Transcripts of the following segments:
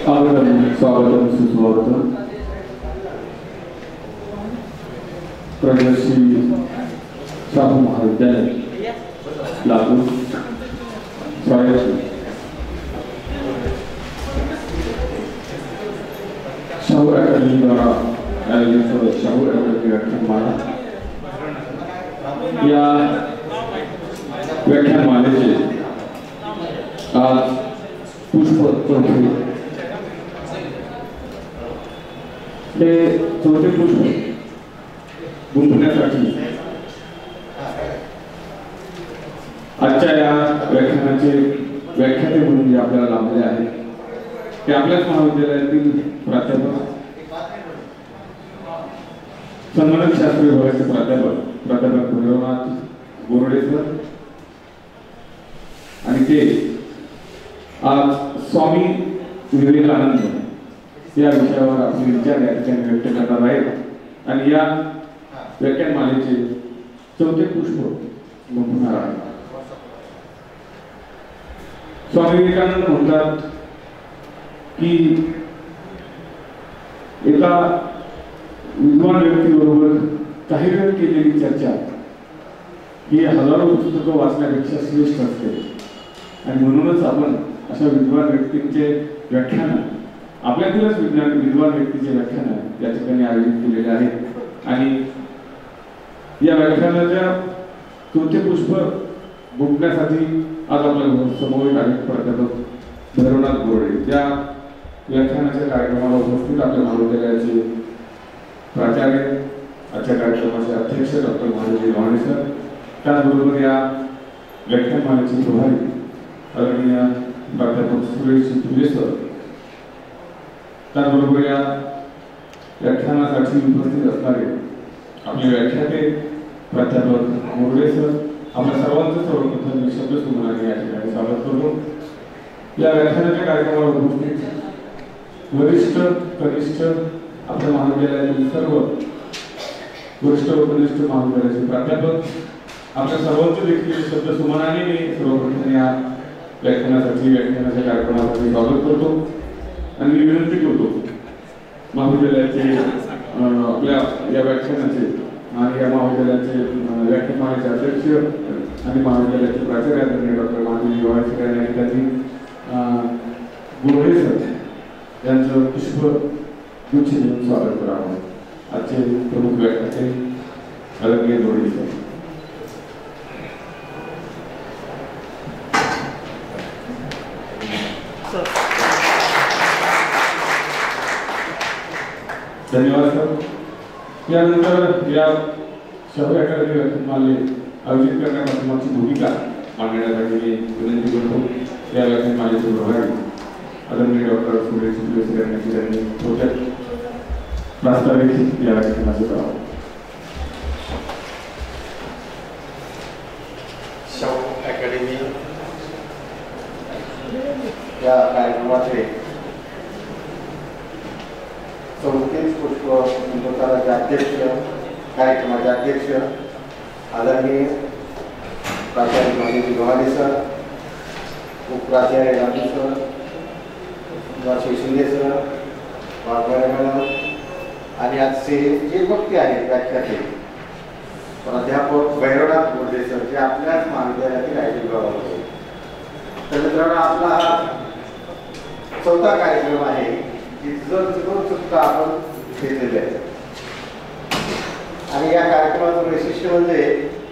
स्वागतम सुस्वागतम प्रगतशील शाहू महाविद्यालय लागू स्वायत्त शाहू अकादमी द्वारा आयोजित शाहू अकादमी व्याख्यानमाला या व्याख्यानमालेचे आज पुष्प हे चौथे पुष्प गुंफण्यासाठी आजच्या या व्याख्यानाचे व्याख्याते म्हणून जे आपल्याला लाभले आहेत ते आपल्याच महाविद्यालयातील प्राध्यापक संगणकशास्त्र विभागाचे प्राध्यापक भैरवनाथ बोर्डे सर आणि ते आज स्वामी विवेकानंद या विषयावर आपले विचार या ठिकाणी व्यक्त करणार आहेत आणि या व्याख्यानमालेचे चौथे पुष्प गुंफणार आहे. स्वामी विवेकानंद म्हणतात की एका विद्वान व्यक्तीबरोबर काही वेळ केलेली चर्चा ही हजारो पुस्तकं वाचण्यापेक्षा श्रेष्ठ असते आणि म्हणूनच आपण अशा विद्वान व्यक्तींचे व्याख्यान आपल्यातीलच विद्वान व्यक्तीचे व्याख्यान या ठिकाणी आयोजित केलेले आहेत आणि या व्याख्यानाच्या चौथे पुष्प गुंफण्यासाठी आज आपल्या समोर आहेत प्राध्यापक भैरवनाथ बोर्डे. त्या व्याख्यानाच्या कार्यक्रमाला उपस्थित आपल्या महाविद्यालयाचे प्राचार्य आजच्या कार्यक्रमाचे अध्यक्ष डॉक्टर महादेव वाणे सर, त्याचबरोबर या व्याख्यानमालेचे प्रभारी आदरणीय प्राध्यापक सुरेश तुले सर, त्याचबरोबर या व्याख्यानासाठी उपस्थित असणारे आपले व्याख्याते प्राध्यापक मोर्डे सर, आपल्या सर्वांचं सर्वप्रथम शब्दसुमनाने या ठिकाणी स्वागत करतो. या व्याख्यानाच्या कार्यक्रमाला उपस्थित वरिष्ठ कनिष्ठ आपल्या महाविद्यालयातील सर्व वरिष्ठ व कनिष्ठ महाविद्यालयाचे प्राध्यापक आपल्या सर्वांचं देखील शब्दसुमनाने मी सर्वप्रथम या व्याख्यानाच्या कार्यक्रमासाठी स्वागत करतो आणि मी विनंती करतो महाविद्यालयाचे आपल्या या व्याख्यानाचे आणि या महाविद्यालयाचे व्याख्यानमालेचे अध्यक्ष आणि महाविद्यालयाचे प्राचार्य आदरणीय डॉक्टर महादेव वाणे यांनी त्यांनी बोर्डे सर यांचं पुष्पगुच्छ देऊन स्वागत करावं. आजचे प्रमुख व्याख्याते आदरणीय बोर्डे सर. धन्यवाद सर. यानंतर या शाहू अकादमी व्याख्यानमाले आयोजित करण्यापासूनची भूमिका मांडण्यासाठी मी विनंती करतो या व्याख्यानमालेचे प्रभारी आदरणीय डॉक्टर सुरेश तुले सर यांनी त्यांनी थोडक्यात प्रास्ताविक या व्याख्यानाचे करावं. शाहू अकादमी या कार्यक्रमाचे चौथेच पुष्प गुंफण्याचे अध्यक्ष कार्यक्रमाचे अध्यक्ष आदरणीय प्राचार्य महादेव वाणे सर, उपप्राचार्य Raju sir, Shinde sir, madam आणि आजचे जे वक्ते आहेत व्याख्याते प्राध्यापक भैरवनाथ बोर्डे सर जे आपल्याच महाविद्यालयातील आयोजित विभागामध्ये. तर मित्रांनो, आपला हा चौथा कार्यक्रम आहे की दोन सुद्धा आपण घेतलेले आहे आणि या कार्यक्रमाचं वैशिष्ट्य म्हणजे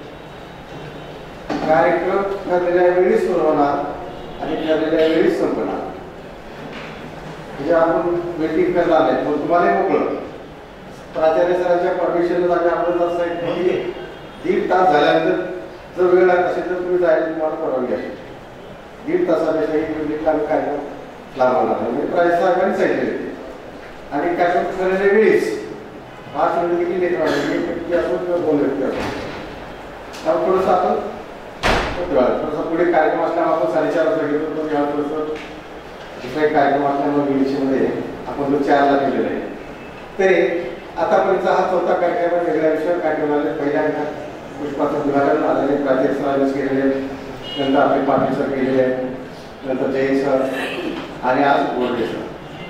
कार्यक्रम ठरलेल्या वेळी सुरू होणार आणि ठरलेल्या वेळी संपणार. म्हणजे आपण मीटिंग करायला आले मग तुम्हाला मोकळं प्राचार्य सरांच्या परमिशनला आपण असं आहे की 1.5 तास झाल्यानंतर जर वेळ लागत असेल तर तुम्ही जायला तुम्हाला परवानगी असेल. 1.5 तासापेक्षाही कार्यक्रम लावणार म्हणजे प्रायसाहेबांनी सांगितले आणि कार्यक्रम ठरलेल्या वेळीच 5 मिनिट किती लेट वाढले असून किंवा 2 व्यक्ती असो थोडंसं आपण थोडंसं पुढे कार्यक्रम असल्यामुळे आपण 4:30 वाजता घेतो तो या थोडंसं दुसरा एक कार्यक्रम असल्यामुळे विषयामध्ये आपण 4ला केलेला आहे. तरी आतापर्यंत हा चौथा कार्यक्रम वेगळ्या विषयावर कार्यक्रमाला पहिल्यांदा पुष्पाचं उदाहरण आलेले प्राचार्य सरांनीच केलेले, नंतर आपले पाटील सर केलेले, नंतर जयंत सर आणि आज बोर्डे सर.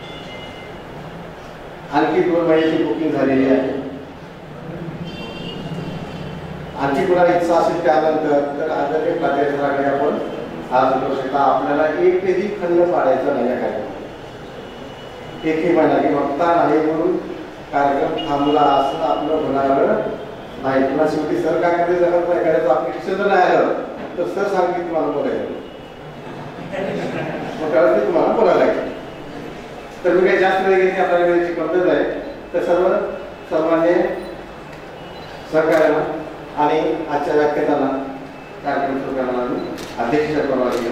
आणखी 2 महिन्याची बुकिंग झालेली आहे. आणखी कुणाला इच्छा असेल त्यानंतर तर आदरणीय प्राचार्य सरांकडे आपण आज करू शकता. आपल्याला एकही खंड पाडायचा नाही या कार्यक्रमात. एकही महिना की वक्ता नाही म्हणून कार्यक्रम थांबला असं आपलं होणार नाही. पुन्हा शेवटी सर काय करते जर एखाद्याचं अपेक्षा जर नाही आलं तर सर सांगितलं तुम्हाला बोलायचं मग त्यावेळेस तुम्हाला बोलायला लागेल. तर मी काही जास्त वेळ घेतली, आपल्याला वेळेची पद्धत आहे. तर सर्वांनी सहकार्याला आणि आजच्या व्याख्यानाला कार्यक्रम सुरू करण्याला मी अध्यक्षीय परवानगी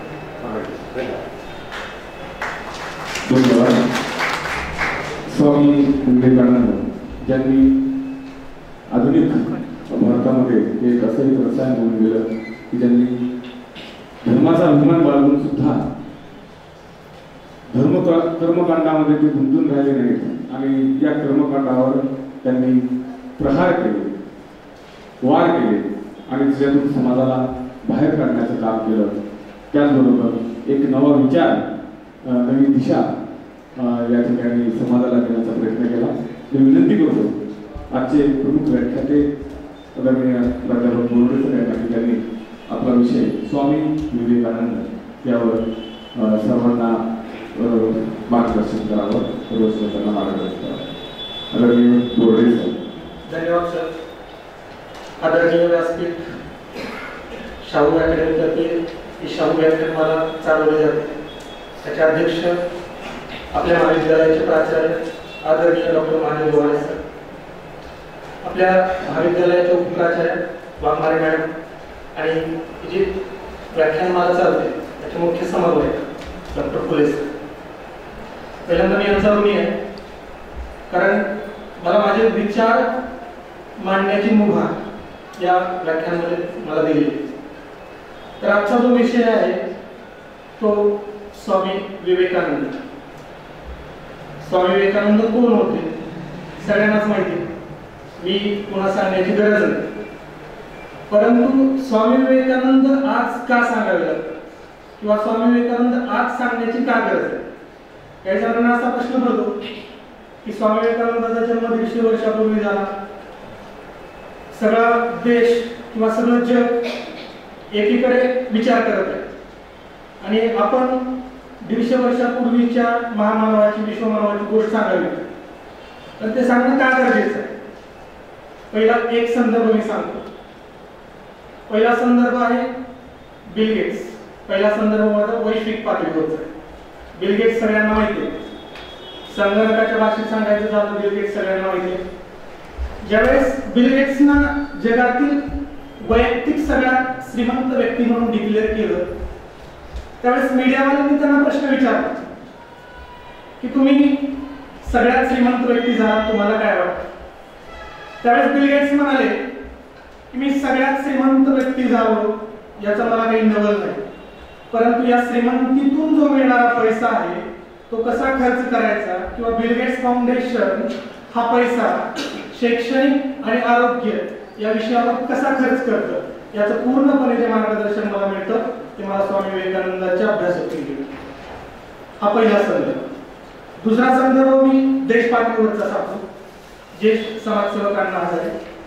धन्यवाद. स्वामी विवेकानंद ज्यांनी आधुनिक भारतामध्ये एक असं एक रसायन होऊन गेलं की ज्यांनी धर्माचा अभिमान बाळगून सुद्धा कर्मकांडामध्ये ते गुंतून राहिले नाहीत आणि या कर्मकांडावर त्यांनी प्रहार केले, वार केले आणि त्यातून समाजाला बाहेर काढण्याचं काम केलं. त्याचबरोबर एक नवा विचार, नवी दिशा या ठिकाणी समाजाला देण्याचा प्रयत्न केला. मी विनंती करतो आजचे प्रमुख व्याख्याते आदरणीय प्राध्यापक बोर्डे सर या ठिकाणी आपला विषय स्वामी विवेकानंद यावर सर्वांना मार्गदर्शन करावं, सर्व श्रोत्यांना मार्गदर्शन करावं. आदरणीय बोर्डे सर. धन्यवाद सर. आदरणीय व्यासपीठ शाहू अकॅडमीतर्फे ही शाहू व्याख्यानमाला चालवली जाते. त्याचे अध्यक्ष आपल्या महाविद्यालयाचे प्राचार्य आदरणीय डॉक्टर महादेव गोवाळे सर, आपल्या महाविद्यालयाचे उपप्राचार्य वाघमारे मॅडम आणि जी व्याख्यानमाला चालते त्याचे मुख्य समन्वयक डॉक्टर फुले सर. पहिल्यांदा मी यांचा ऋणी आहे कारण मला माझे विचार मांडण्याची मुभा या व्याख्यानामध्ये मला दिली. तर आजचा जो विषय आहे तो स्वामी विवेकानंद. स्वामी विवेकानंद कोण होते सगळ्यांनाच माहिती, मी पुन्हा सांगण्याची गरज नाही. परंतु स्वामी विवेकानंद आज का सांगावे लागतात किंवा स्वामी विवेकानंद आज सांगण्याची का गरज आहे? काही जणांना असा प्रश्न पडतो की स्वामी विवेकानंदाचा जन्म 150 वर्षापूर्वी झाला, सगळा देश किंवा सगळं जग एकीकडे विचार करत आहे आणि आपण 150 वर्षापूर्वीच्या महामानवाची विश्वमानवाची गोष्ट सांगावी, तर ते सांगणं का गरजेचं आहे? पहिला एक संदर्भ मी सांगतो. पहिला संदर्भ आहे बिल गेट्स. पहिला संदर्भ माझा वैश्विक पातळीवरचा आहे. बिल गेट्स सगळ्यांना माहिती आहे. संगणकाच्या भाषेत सांगायचं झालं बिल गेट्स सगळ्यांना माहिती आहे. ज्यावेळेस बिल गेट्सना जगातील वैयक्तिक सगळ्यात श्रीमंत व्यक्ती म्हणून डिक्लेअर केलं त्यावेळेस मीडियावाल्यांनी त्यांना प्रश्न विचारला की तुम्ही सगळ्यात श्रीमंत व्यक्ती झाला, तुम्हाला काय वाटतं? त्यावेळेस बिल गेट्स म्हणाले की मी सगळ्यात श्रीमंत व्यक्ती झालो याचा मला काही नवल नाही, परंतु या श्रीमंतीतून जो मिळणारा पैसा आहे तो कसा खर्च करायचा किंवा बिल गेट्स फाउंडेशन हा पैसा शैक्षणिक आणि आरोग्य या विषयावर कसा खर्च करतं याचं पूर्णपणे जे मार्गदर्शन मला मिळतं ते मला स्वामी विवेकानंदाच्या अभ्यासातून मिळतं. हा पहिला संदर्भ. दुसरा संदर्भ मी देश पातळीवरचा सांगतो. ज्येष्ठ समाजसेवक अण्णा हजारे.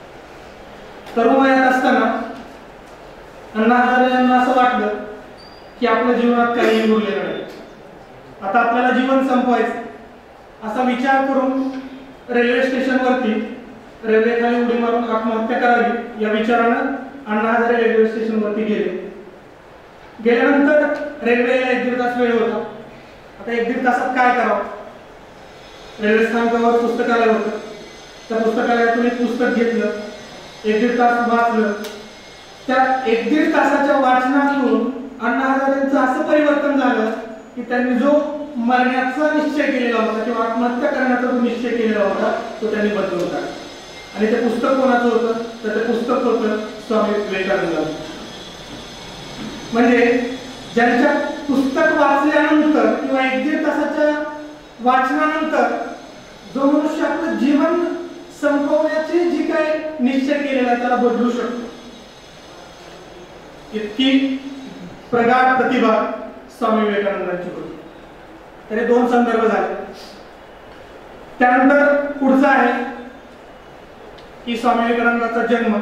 तरुण वयात असताना अण्णा हजारे यांना असं वाटलं की आपल्या जीवनात काही उरलेलं नाही, आता आपल्याला जीवन संपवायचं असा विचार करून रेल्वे स्टेशनवरती रेल्वे खाली उडी मारून आत्महत्या करावी या विचारानं अण्णा हजारे रेल्वे स्टेशनवरती गेले. गेल्यानंतर रेल्वेला 1-1.5 तास वेळ होता. आता 1-1.5 तासात काय करावं? रेल्वे स्थानकावर पुस्तकालय होतं. त्या पुस्तकालयातून एक पुस्तक घेतलं, 1-1.5 तास वाचलं. त्या 1-1.5 तासाच्या वाचनातून अण्णा हजारेंचं असं परिवर्तन झालं की त्यांनी जो मरण्याचा निश्चय केलेला होता किंवा आत्महत्या करण्याचा जो निश्चय केलेला होता तो त्यांनी बदलून टाकला. आणि ते पुस्तक कोणाचं होतं? तर ते पुस्तक होतं स्वामी विवेकानंद. म्हणजे ज्यांच्या पुस्तक वाचल्यानंतर किंवा 1-1.5 तासाच्या वाचनानंतर जो मनुष्य आपलं जीवन संपवण्याची जी काही निश्चय केलेला आहे त्याला बदलू शकतो. इतकी प्रगाढ प्रतिभा स्वामी विवेकानंदांची होती. तर हे 2 संदर्भ झाले. त्यानंतर पुढचा आहे की स्वामी विवेकानंदांचा जन्म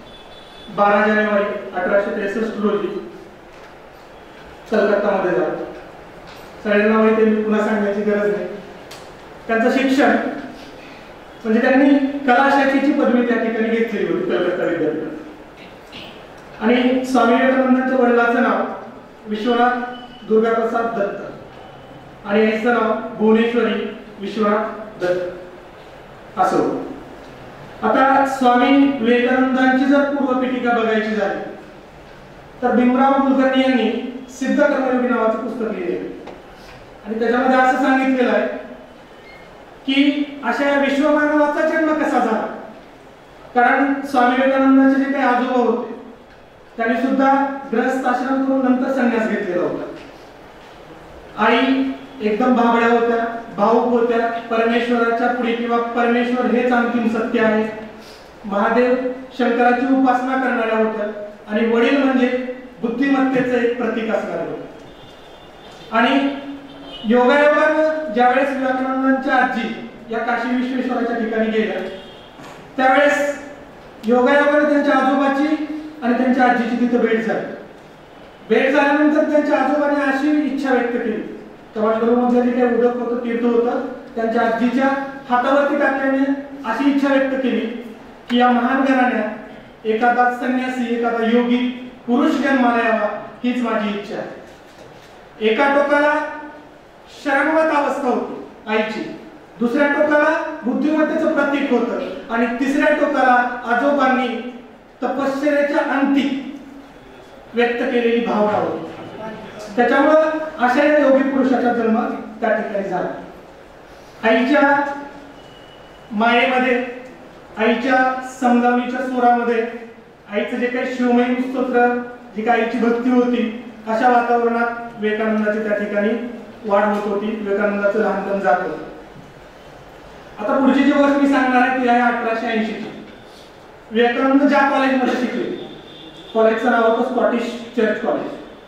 12 जानेवारी 1863 रोजी कलकत्तामध्ये झाला. सगळ्यांना माहिती आहे, मी पुन्हा सांगण्याची गरज नाही. त्यांचं शिक्षण म्हणजे त्यांनी कला शाखेची पदवी त्या ठिकाणी घेतलेली होती कलकत्ता विद्यापीठात. आणि स्वामी विवेकानंदांच्या वडिलांचं नाव विश्वनाथ दुर्गाप्रसाद दत्त आणि याचं नाव भुवनेश्वरी विश्वनाथ दत्त असं होतं. आता स्वामी विवेकानंदांची जर पूर्वपीठिका बघायची झाली तर भीमराव कुलकर्णी यांनी सिद्ध कर्मयोगी नावाचं पुस्तक लिहिले आणि त्याच्यामध्ये असं सांगितलेलं आहे की अशा या विश्वमानवाचा जन्म कसा झाला. कारण स्वामी विवेकानंदांचे जे काही आजोबा होते त्यांनी सुद्धा ग्रस्त आश्रम करून नंतर संन्यास घेतलेला होता. आई एकदम भाबड्या होत्या, भावुक होत्या, परमेश्वराच्या पुढे किंवा परमेश्वर हेच अंतिम सत्य आहे, महादेव शंकराची उपासना करणाऱ्या होत्या आणि वडील म्हणजे बुद्धिमत्तेचं एक प्रतीक असणारे होते. आणि योगायोगानं ज्यावेळेस विवेकानंदांच्या आजी या काशी विश्वेश्वराच्या ठिकाणी गेल्या त्यावेळेस योगायोगाने त्यांच्या आजोबाची आणि त्यांच्या आजीची तिथे भेट झाली. भेट झाल्यानंतर त्यांच्या आजोबाने अशी इच्छा व्यक्त केली, समाजगुरूमध्ये जे काही उदक होतं तीर्थ होतं त्यांच्या आजीच्या हातावरती टाकल्याने अशी इच्छा व्यक्त केली की या महान घराण्यात एखादा संन्यासी एखादा योगी पुरुष जन्माला यावा हीच माझी इच्छा आहे. एका टोकाला शरणवत अवस्था होती आईची, दुसऱ्या टोकाला बुद्धिमत्तेचं प्रतीक होतं आणि तिसऱ्या टोकाला आजोबांनी तपश्चर्याच्या अंती व्यक्त केलेली भावना होती. त्याच्यामुळं अशा या योगी पुरुषाचा जन्म त्या ठिकाणी झाला. आईच्या मायेमध्ये, आईच्या समजावणीच्या सुरामध्ये, आईचं जे काही शिवमयी स्तोत्र, जी काही आईची भक्ती होती, अशा वातावरणात विवेकानंदाची त्या ठिकाणी वाढ होत होती. विवेकानंदाचं लहानपण जात होतं. आता पुढची जी गोष्ट मी सांगणार आहे ती आहे 1880 ची. विवेकानंद ज्या कॉलेजमध्ये शिकले, कॉलेजचं नाव होतं स्कॉटिश चर्च कॉलेज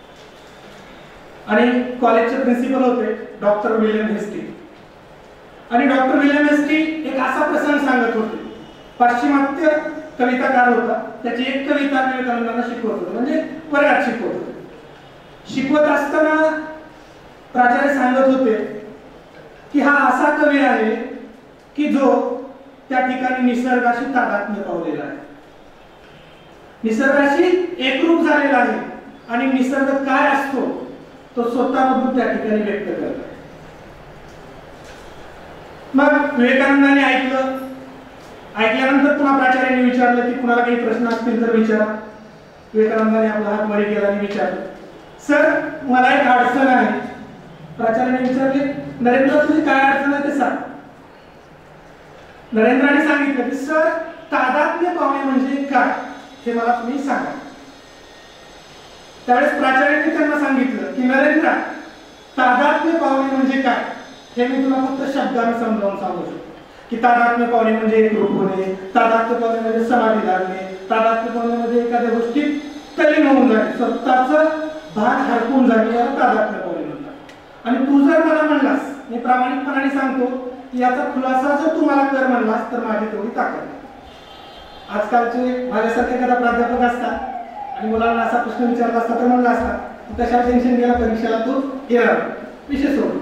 आणि कॉलेजचे प्रिन्सिपल होते डॉक्टर विल्यम हेस्टी. आणि डॉक्टर विल्यम हेस्टी एक असा प्रसंग सांगत होते. पाश्चिमात्य कविताकार होता, त्याची एक कविता विवेकानंदांना शिकवत होते, म्हणजे वर्गात शिकवत होते. शिकवत असताना प्राचार्य सांगत होते की हा असा कवी आहे की जो त्या ठिकाणी निसर्गाशी तादात्म्य पावलेला आहे, निसर्गाशी एकरूप झालेला आहे आणि निसर्ग काय असतो तो स्वतःमधून त्या ठिकाणी व्यक्त करतो. मग विवेकानंदांनी ऐकल्यानंतर पुन्हा प्राचार्यांनी विचारलं की कुणाला काही प्रश्न असतील तर विचारा. विवेकानंदांनी आपला हात वर केला आणि विचारलं, सर मला एक अडचण आहे. प्राचार्यांनी विचारले, नरेंद्र तुझी काय अडचण आहे ते सांग. नरेंद्राने सांगितलं की सर तादात्म्य पावणे म्हणजे काय हे मला तुम्ही सांगा. त्यावेळेस प्राचार्यांनी त्यांना सांगितलं की नरेंद्र, तादात्म्य पावणे म्हणजे काय हे मी तुला फक्त शब्दाने समजावून सांगू शकतो की तादात्म्य पावणे म्हणजे एकरूप होणे, तादात्म्य पावणे म्हणजे समाधी लागणे, तादात्म्य पावणे म्हणजे एखाद्या गोष्टीत तल्लीन होऊन जाणे, स्वतःचं भान हरपून जाणे याला तादात्म्य पावणे म्हणतात. आणि तू जर मला म्हणलास, मी प्रामाणिकपणाने सांगतो की याचा खुलासा जर तू मला कर म्हणलास तर माझी तेवढी ताकद आहे. आजकालचे माझ्यासारखे एखादा प्राध्यापक असतात आणि मुलांना असा प्रश्न विचारला असता तर म्हणला असता तू कशाला टेन्शन गेला, परीक्षेला तू येणार, विषय सोड.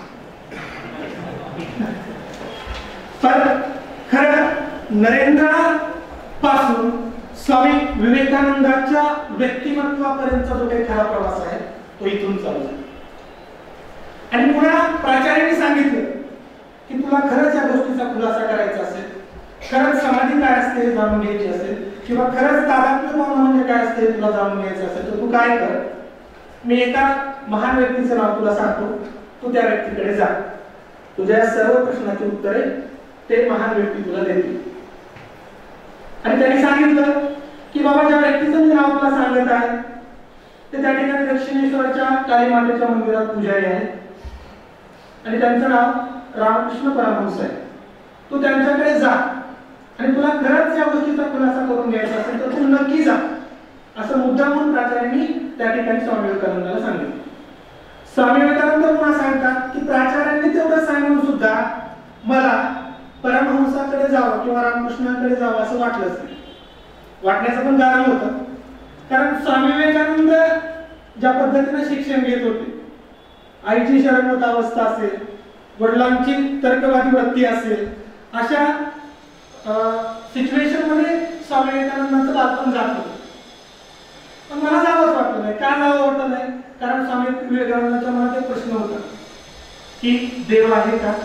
पण खरं नरेंद्रापासून स्वामी विवेकानंदाच्या व्यक्तिमत्वापर्यंतचा जो काही खरा प्रवास आहे तो इथून चालू आहे. आणि पुन्हा प्राचार्यांनी सांगितलं की तुला खरंच या गोष्टीचा खुलासा करायचा असेल, खरंच समाधी काय असते हे जाणून घ्यायची असेल किंवा खरंच तादात्म्य पावणं म्हणजे काय असते तुला जाणून घ्यायचं असेल तर तू काय कर, मी एका महान व्यक्तीचं नाव तुला सांगतो, तू त्या व्यक्तीकडे जा, तुझ्या सर्व प्रश्नाची उत्तरे ते महान व्यक्ती तुला देतील. आणि त्यांनी सांगितलं की बाबा ज्या व्यक्तीचं मी नाव तुला सांगत आहे ते त्या ठिकाणी दक्षिणेश्वरच्या काली मातेच्या मंदिरात पुजारी आहे आणि त्यांचं नाव रामकृष्ण परमहंस आहे. तू त्यांच्याकडे जा आणि तुला खरंच या गोष्टीचा खुलासा करून घ्यायचा असेल तर तू नक्की जा, असं मुद्दामून प्राचार्यांनी त्या ठिकाणी स्वामी विवेकानंदाला सांगितलं. स्वामी विवेकानंद पुन्हा सांगतात की प्राचार्यांनी तेवढं सांगून सुद्धा मला परमहंसाकडे जावं किंवा रामकृष्णांकडे जावं असं वाटलंच नाही. वाटण्याचं पण कारण होतं, कारण स्वामी विवेकानंद ज्या पद्धतीने शिक्षण घेत होते, आईची शरणवत अवस्था असेल, वडिलांची तर्कवादी वृत्ती असेल, अशा सिच्युएशन मध्ये स्वामी विवेकानंदांचं बालपण जात होतं. पण मला जावंच वाटलं नाही. का जावं वाटलं नाही? कारण स्वामी विवेकानंदांच्या मनात एक प्रश्न होता की देव आहे का?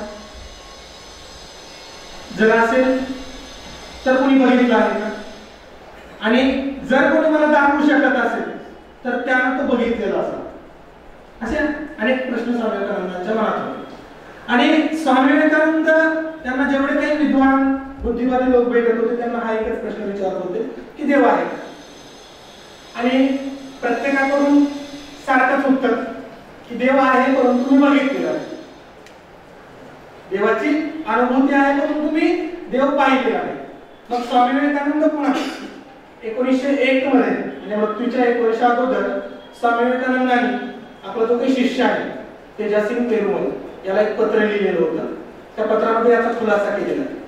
जर असेल तर कोणी बघितलं आहे का? आणि जर कोणी मला दाखवू शकत असेल तर त्यानं तो बघितलेला असा. असे अनेक प्रश्न स्वामी विवेकानंदांच्या मनात होते. आणि स्वामी विवेकानंद त्यांना जेवढे काही विद्वान बुद्धिवादी लोक भेटत होते त्यांना हा एकच प्रश्न विचारत होते की देव आहे का? आणि प्रत्येकाकडून सारखंच उत्तर की देव आहे परंतु मी बघितलेला आहे. देवाची अनुभूती आहे परंतु मी देव पाहिलेला आहे. मग स्वामी विवेकानंद पुन्हा 1901 मध्ये म्हणजे मृत्यूच्या 1 वर्ष अगोदर स्वामी विवेकानंदांनी आपला जो काही शिष्य आहे तेजासिंग पेरुमल याला एक पत्र लिहिलेलं होतं. त्या पत्रामध्ये याचा खुलासा केलेला आहे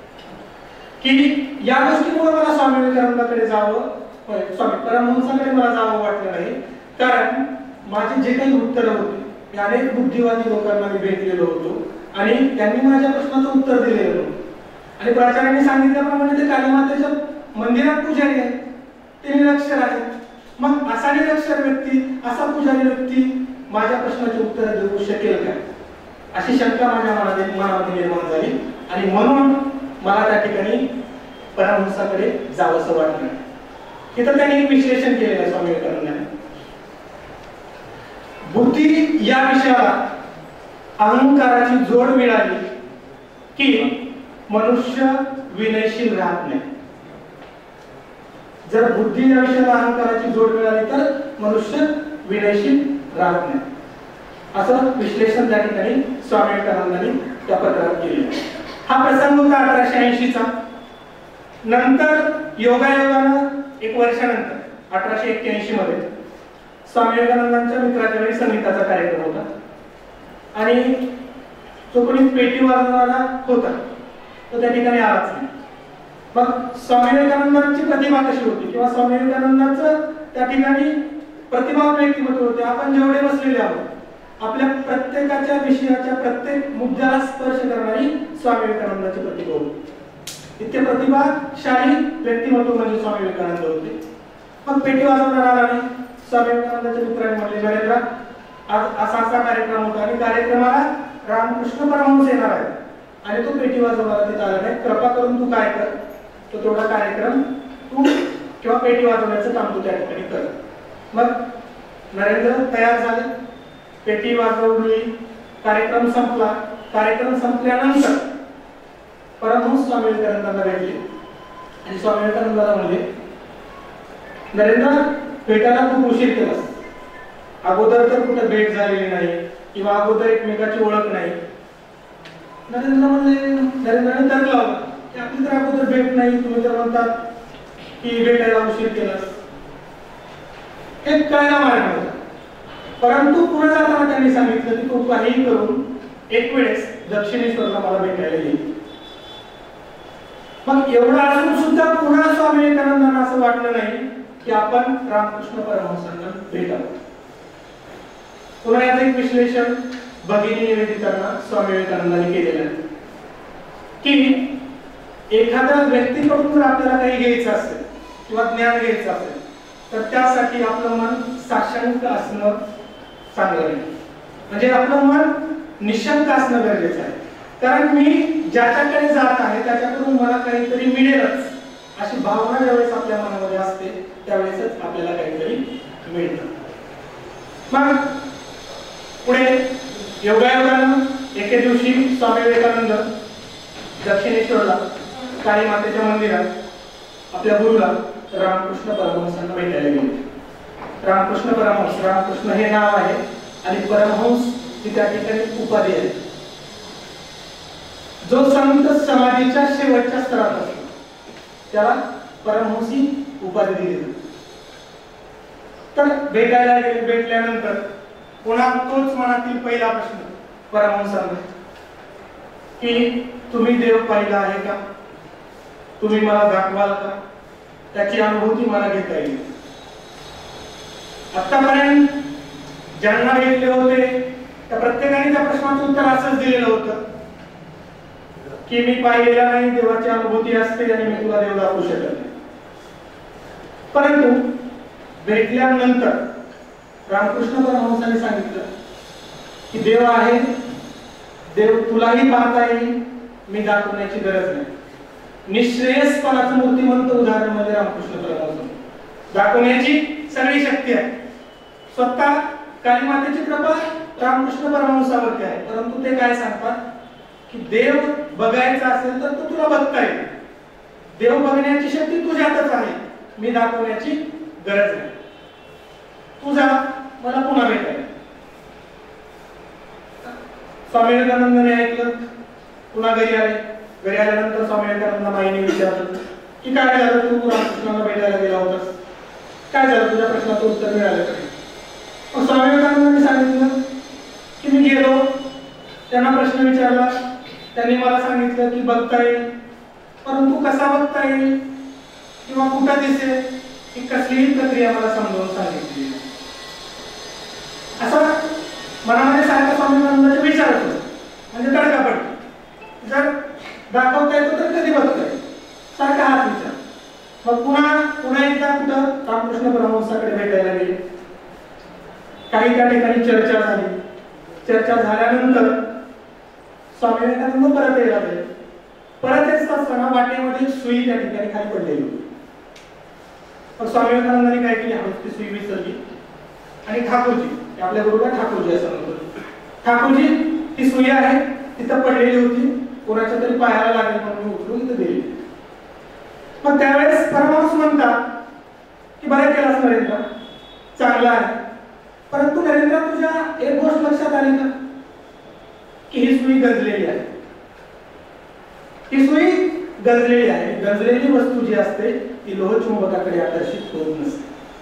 की या गोष्टीमुळे मला स्वामी विवेकानंदाकडे जावं, स्वामी परमहंसाकडे मला जावं वाटलं नाही, कारण माझे जे काही उत्तर होते मी अनेक बुद्धिवादी लोकांना मी भेटलेलो होतो आणि त्यांनी माझ्या प्रश्नाचं उत्तर दिलेलं होतं. आणि प्राचार्यांनी सांगितल्याप्रमाणे ते कालीमातेच्या मंदिरात पुजारी आहे, ते निरक्षर आहे. मग असा निरक्षर व्यक्ती, असा पुजारी व्यक्ती माझ्या प्रश्नाचे उत्तर देऊ शकेल काय, अशी शंका माझ्या मनामध्ये निर्माण झाली. आणि म्हणून मला त्या ठिकाणी परमहंसाकडे जावंसं वाटलं. तिथं त्यांनी एक विश्लेषण केलेलं आहे स्वामी विवेकानंदांनी. बुद्धी या विषयाला अहंकाराची जोड मिळाली की मनुष्य विनयशील राहत नाही. जर बुद्धी या विषयाला अहंकाराची जोड मिळाली तर मनुष्य विनयशील राहत नाही, असं विश्लेषण त्या ठिकाणी स्वामी विवेकानंदांनी त्या पत्रात केले. हा प्रसंग होता 1880 चा. नंतर योगायोगानं 1 वर्षानंतर 1881 मध्ये स्वामी विवेकानंदांच्या मित्राच्या वेळी संगीताचा कार्यक्रम होता आणि जो कोणी पेटी वाजवणारा होता तो त्या ठिकाणी आलाच नाही. मग स्वामी विवेकानंदांची प्रतिभा कशी होती किंवा स्वामी विवेकानंदांचं त्या ठिकाणी प्रतिभा व्यक्तिमत्व होते. आपण जेवढे बसलेले आहोत आपल्या प्रत्येकाच्या विषयाच्या प्रत्येक मुद्द्याला स्पर्श करणारी स्वामी विवेकानंदाची प्रतिभा होती. इतके प्रतिभाशाली व्यक्तिमत्व म्हणजे स्वामी विवेकानंद होते. मग पेटी वाजवणारा आला नाही. स्वामी विवेकानंदाच्या मित्रांनी म्हणले, नरेंद्र आज असा कार्यक्रम होता आणि कार्यक्रमाला रामकृष्ण परमहंस येणार आहे आणि तो पेटी वाजवणारा तिथे आला नाही. कृपा करून तू काय कर, तो तेवढा कार्यक्रम तू किंवा पेटी वाजवण्याचं काम तू त्या ठिकाणी कर. मग नरेंद्र तयार झाले, पेटी वाजवली, कार्यक्रम संपला. कार्यक्रम संपल्यानंतर परमहंस स्वामी विवेकानंदांना भेटले आणि स्वामी विवेकानंदांना म्हणले, नरेंद्र भेटायला खूप उशीर केलास, अगोदर तर कुठे भेट झालेली नाही किंवा अगोदर एकमेकाची ओळख नाही. नरेंद्र म्हणले, नरेंद्राने तर्क लावला की आपली तर अगोदर भेट नाही, तुम्ही तर म्हणतात की भेटायला उशीर केलास. हे कळला मार्ग होता. परंतु पुढे जाताना त्यांनी सांगितलं की तू काहीही करून एक वेळेस दक्षिणेश्वरला मला भेटायला येईल. मग एवढं असून सुद्धा पुन्हा स्वामी विवेकानंदांना असं वाटलं नाही की आपण रामकृष्ण परमहंसांना भेटावं. पुन्हा याचं एक विश्लेषण भगिनी निवेदितांना स्वामी विवेकानंदांनी केलेलं आहे की एखाद्या व्यक्तीकडून जर आपल्याला काही घ्यायचं असेल किंवा ज्ञान घ्यायचं असेल तर त्यासाठी आपलं मन साशंक असणं चांगलं नाही. म्हणजे आपलं मन निशंक असणं गरजेचं आहे. कारण मी ज्याच्याकडे जात आहे त्याच्याकडून मला काहीतरी मिळेलच अशी भावना ज्यावेळेस आपल्या मनामध्ये असते त्यावेळेसच आपल्याला काहीतरी मिळतं. मग पुढे योगायोगानं एके दिवशी स्वामी विवेकानंद दक्षिणेश्वरला काली मातेच्या मंदिरात आपल्या गुरुला रामकृष्ण परमहंसांना भेटायला गेले. रामकृष्ण परमहंस, रामकृष्ण हे नाव आहे आणि परमहंस ही त्या ठिकाणी उपाधी आहे. जो संत समाधीच्या शेवटच्या स्तरात असतो त्याला परमहंसी उपाधी दिली जाते. तर भेटायला गेले. भेटल्यानंतर पुन्हा तोच मनातील पहिला प्रश्न परमहंसांना की तुम्ही देव पाहिला आहे का, तुम्ही मला दाखवाल का, त्याची अनुभूती मला घेता येईल. आतापर्यंत ज्यांना भेटले होते त्या प्रत्येकाने त्या प्रश्नाचं उत्तर असंच दिलेलं होतं की मी पाहिलेला नाही, देवाची अनुभूती असते आणि मी तुला देव दाखवू शकत नाही. परंतु भेटल्यानंतर रामकृष्ण परमहंसांनी सांगितलं की देव आहे, देव तुलाही पाहता येईल, मी दाखवण्याची गरज नाही. निश्रेयसपणाचं मूर्तिमंत उदाहरण म्हणजे रामकृष्ण परमहंस. दाखवण्याची सगळी शक्ती आहे. स्वतः काली मातेची कृपा रामकृष्ण परमहंसावरती आहे, परंतु ते काय सांगतात की देव बघायचा असेल तर तो तुला बघता येईल, देव बघण्याची शक्ती तुझ्यातच आहे, मी दाखवण्याची गरज नाही. तुझा मला पुन्हा भेटायला. स्वामी विवेकानंदांनी ऐकलं, पुन्हा घरी आले. घरी आल्यानंतर स्वामी विवेकानंद माईने विचारलं की काय झालं, तू रामकृष्णाला भेटायला गेला होतास, काय झालं, तुझ्या प्रश्नाचं उत्तर मिळालं का? मग स्वामी विवेकानंदांनी सांगितलं की मी गेलो, त्यांना प्रश्न विचारला, त्यांनी मला सांगितलं की बघता येईल, परंतु कसा बघता येईल किंवा कुठं दिसेल ही कसलीही प्रक्रिया मला समजावून सांगितली. असा मनामध्ये सारखा स्वामी विवेकानंदाचा विचार होतो, म्हणजे तडका पडतो. जर दाखवता येतो तर कधी बघता येईल, सारखा हाच विचार. मग पुन्हा एकदा कुठं रामकृष्ण परमहंसाकडे भेटायला गेले. काही त्या ठिकाणी चर्चा झाली. चर्चा झाल्यानंतर स्वामी विवेकानंद परत यायला लागले. परत येत असताना वाटेमध्ये सुई त्या ठिकाणी खाली पडलेली होती. मग स्वामी विवेकानंदांनी काय केली, हळूच ती सुई विसरली आणि ठाकूरजी, आपल्या गुरुला ठाकूरजी असं म्हणतो, ठाकूरजी ती सुई आहे तिथं पडलेली होती, कोणाच्या तरी पायाला लागेल म्हणून उचलून इथं दिली. मग त्यावेळेस परमहंस म्हणतात की बरं केलास नरेंद्र, चांगला आहे, परंतु नरेंद्र तुझ्या एक गोष्ट लक्षात आली का की ही सुई गंजलेली आहे. ही सुई गंजलेली आहे. गंजलेली वस्तू जी असते ती लोहचुंबकाकडे आकर्षित होत नसते.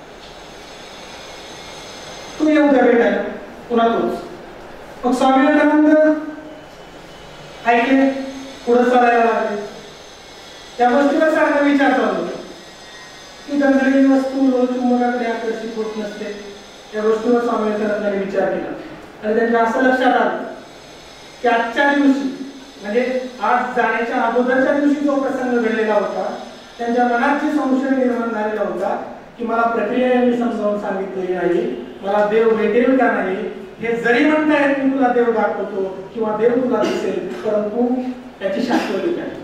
तू येऊ द्या भेटायला, पुन्हा तोच. मग स्वामी विवेकानंद ऐकले, पुढे चालायला लागले. त्या गोष्टीवर सारखा विचार चालू होता की गंजलेली वस्तू लोहचुंबकाकडे आकर्षित होत नसते. या गोष्टीवर स्वामी विवेकानंदांनी विचार केला आणि त्यांच्या असं लक्षात आलं की आजच्या दिवशी, म्हणजे आज जाण्याच्या अगोदरच्या दिवशी जो प्रसंग घडलेला होता, त्यांच्या मनात जी संशय निर्माण झालेला होता की मला प्रक्रिया यांनी समजावून सांगितलेली नाही, मला देव भेटेल का नाही, हे जरी म्हणतायत मी तुला देव दाखवतो किंवा देव तुला दिसेल, परंतु त्याची शाश्वती काय.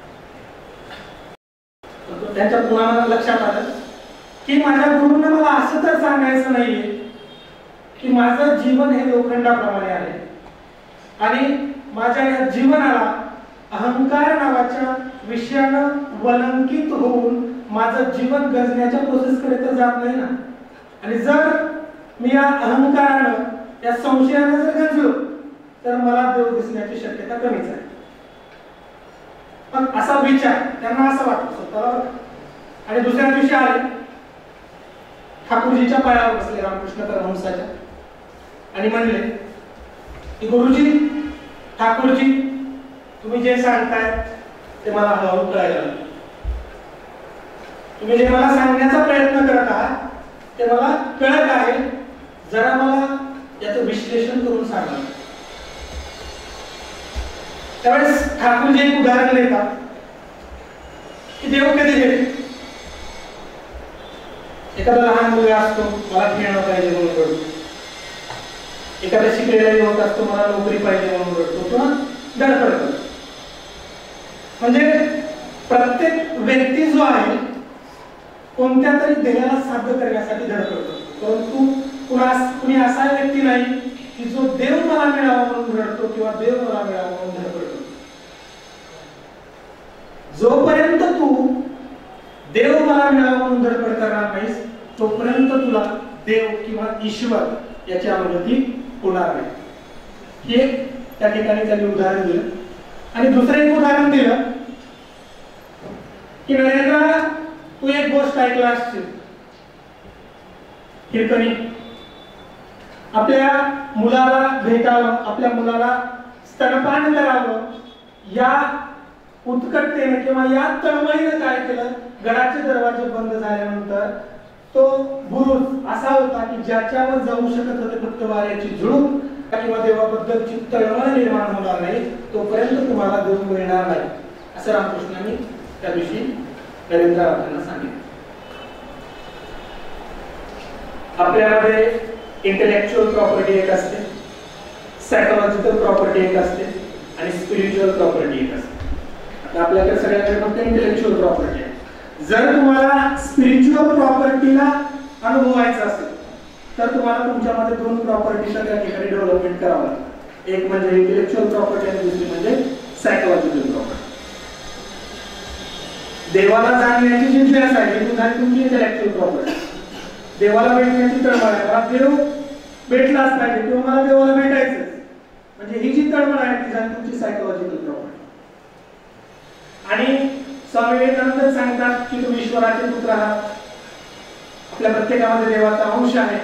त्यांच्या पुन्हा लक्षात आलं की माझ्या गुरुने मला असं तर सांगायचं नाहीये की माझं जीवन हे लोखंडाप्रमाणे आहे आणि माझ्या या जीवनाला अहंकार नावाच्या विषयानं वलंकित होऊन माझं जीवन गंजण्याच्या प्रोसेसकडे तर जात नाही ना. आणि जर मी या अहंकारानं, या संशयानं जर गंजलो तर मला देव दिसण्याची शक्यता कमीच आहे. पण असा विचार त्यांना असा वाटतो स्वतःला. आणि दुसऱ्या दिवशी आले, ठाकूरजीच्या पायावर बसले रामकृष्ण परमहंसाच्या आणि म्हणले की गुरुजी, ठाकूरजी, तुम्ही जे सांगताय ते मला हळूहळू कळायला लागलं. तुम्ही जे मला सांगण्याचा प्रयत्न करत आहात ते मला कळत आहे, जरा मला याचं विश्लेषण करून सांगा. त्यावेळेस ठाकूरजी एक उदाहरण देतात की देव कधी भेटेल. एखादा लहान मुलगा असतो, मला खेळणं पाहिजे म्हणून रडतो. एखादा शिकलेला युवक असतो, मला नोकरी पाहिजे म्हणून रडतो किंवा धडपड करतो. म्हणजे प्रत्येक व्यक्ती जो आहे कोणत्या तरी ध्येयाला साध्य करण्यासाठी धडपडतो, परंतु कुणी असा व्यक्ती नाही की जो देव मला मिळावा म्हणून रडतो किंवा देव मला मिळावा म्हणून धडपडतो. जोपर्यंत तू देव मला मिळावा म्हणून धडपड करणार नाहीस, तोपर्यंत तुला देव किंवा ईश्वर याची अनुभूती होणार नाही. हे त्या ठिकाणी त्यांनी उदाहरण दिलं. आणि दुसरं एक उदाहरण दिलं की नरेंद्र, तू एक गोष्ट ऐकला असशील, हिरकणी आपल्या मुलाला भेटावं, आपल्या मुलाला स्तनपान करावं या उत्कटतेने किंवा या तळमळीने काय केलं, गडाचे दरवाजे बंद झाल्यानंतर तो बुरुज असा होता की ज्याच्यावर जाऊ शकत होते फक्त वाऱ्याची झुळूक किंवा देवाबद्दलची तळमळ निर्माण होणार नाही, तोपर्यंत तुम्हाला देव मिळणार नाही, असं रामकृष्णांनी त्या दिवशी नरेंद्रनाथांना सांगितलं. आपल्यामध्ये इंटेलेक्च्युअल प्रॉपर्टी एक असते, सायकोलॉजिकल प्रॉपर्टी एक असते आणि स्पिरिच्युअल प्रॉपर्टी एक असते. आता आपल्याकडे सगळ्यांकडे फक्त इंटेलेक्च्युअल प्रॉपर्टी आहे. जर तुम्हाला स्पिरिच्युअल प्रॉपर्टीला अनुभवायचं असेल तर तुम्हाला तुमच्यामध्ये दोन प्रॉपर्टीचा त्या ठिकाणी डेव्हलपमेंट करावं लागतं. एक म्हणजे इंटेलेक्च्युअल प्रॉपर्टी आणि दुसरी म्हणजे सायकोलॉजिकल प्रॉपर्टी. देवाला जाणण्याची जिज्ञासा आहे ही तुमची इंटेलेक्च्युअल प्रॉपर्टी. देवाला भेटण्याची तळमळ आहे, मला देव भेटलाच पाहिजे किंवा मला देवाला भेटायचंच, म्हणजे ही जी तळमळ आहे ती झाली तुमची सायकोलॉजिकल प्रॉपर्टी. आणि स्वामी विवेकानंद सांगतात की तुम्ही ईश्वराचे पुत्र आहात, आपल्या प्रत्येकामध्ये देवाचा अंश आहे.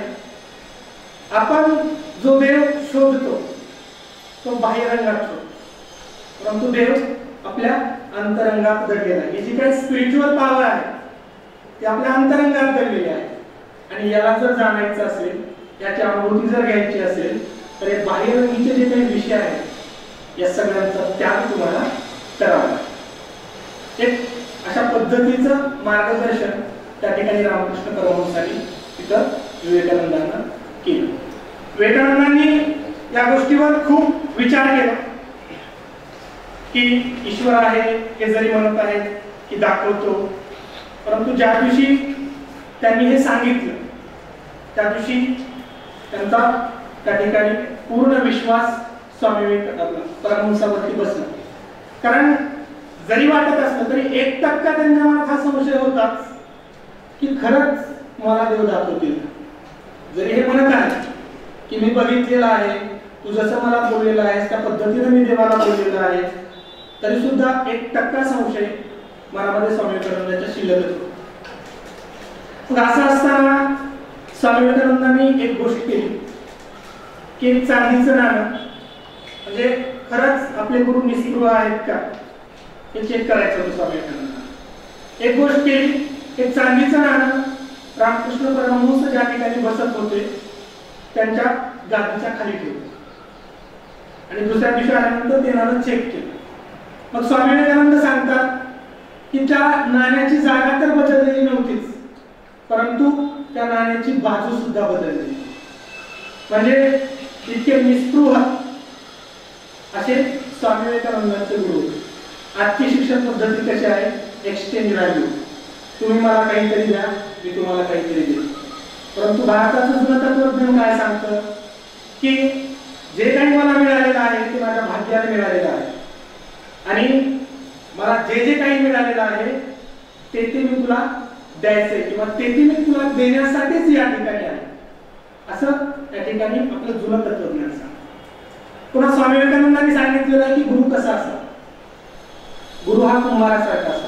आपण जो देव शोधतो तो बाह्यरंगात शोधतो, परंतु देव आपल्या अंतरंगात दडलेला आहे. ही जी काही स्पिरिच्युअल पॉवर आहे ती आपल्या अंतरंगात दडलेली आहे. आणि याला जर जाणायचं असेल, याची अनुभूती जर घ्यायची असेल तर हे बाह्यरंगीचे जे काही विषय आहेत या सगळ्यांचा त्याग तुम्हाला करावा लागेल. एक अशा पद्धतीचं मार्गदर्शन त्या ठिकाणी रामकृष्ण परमहंसांनी तिथं विवेकानंदांना केलं. विवेकानंदांनी या गोष्टीवर खूप विचार केला की ईश्वर आहे हे जरी म्हणत आहेत की दाखवतो, परंतु ज्या दिवशी त्यांनी हे सांगितलं त्या दिवशी त्यांचा त्या ठिकाणी पूर्ण विश्वास स्वामी विवेकानंद परमहंसावरती बसला. कारण जरी वाटत असलं तरी 1% त्यांच्या मनात हा संशय होताच की खरंच मला देव दाखवतील. जरी हे म्हणत आहे की मी बघितलेलं आहे, तू जसं मला बोललेलं आहेस त्या पद्धतीने मी देवाला बोललेलं आहे, तरी सुद्धा 1% संशय मनामध्ये स्वामी विवेकानंदांच्या शिल्लक होतो. असं असताना स्वामी विवेकानंदांनी एक गोष्ट केली की एक चांदीचं नाणं, म्हणजे खरंच आपले गुरु निस्पृह आहेत का हे चेक करायचं होतं स्वामी विवेकानंदांना. एक गोष्ट केली, एक चांदीचं नाणं रामकृष्ण परमहंस ज्या ठिकाणी बसत होते त्यांच्या गादीच्या खाली ठेवलं आणि दुसऱ्या दिवशी आल्यानंतर ते नाणं चेक केलं. मग स्वामी विवेकानंद सांगतात की त्या नाण्याची जागा तर बदललेली नव्हतीच, परंतु त्या नाण्याची बाजू सुद्धा बदलली. म्हणजे इतके निस्पृह असे स्वामी विवेकानंदांचे गुरु. आजची शिक्षण पद्धती कशी आहे, एक्सचेंज व्हॅल्यू, तुम्ही मला काहीतरी द्या मी तुम्हाला काहीतरी देईन. परंतु भारताचं जुनं तत्वज्ञान काय सांगतं की जे काही मला मिळालेलं आहे ते माझ्या भाग्याने मिळालेलं आहे आणि मला जे जे काही मिळालेलं आहे ते मी तुला द्यायचंय किंवा ते मी तुला देण्यासाठीच या ठिकाणी आहे, असं त्या ठिकाणी आपलं जुनं तत्वज्ञान सांगतं. पुन्हा स्वामी विवेकानंदांनी सांगितलेलं आहे की गुरु कसा असावा. गुरु हा कुंभारासारखा असावा.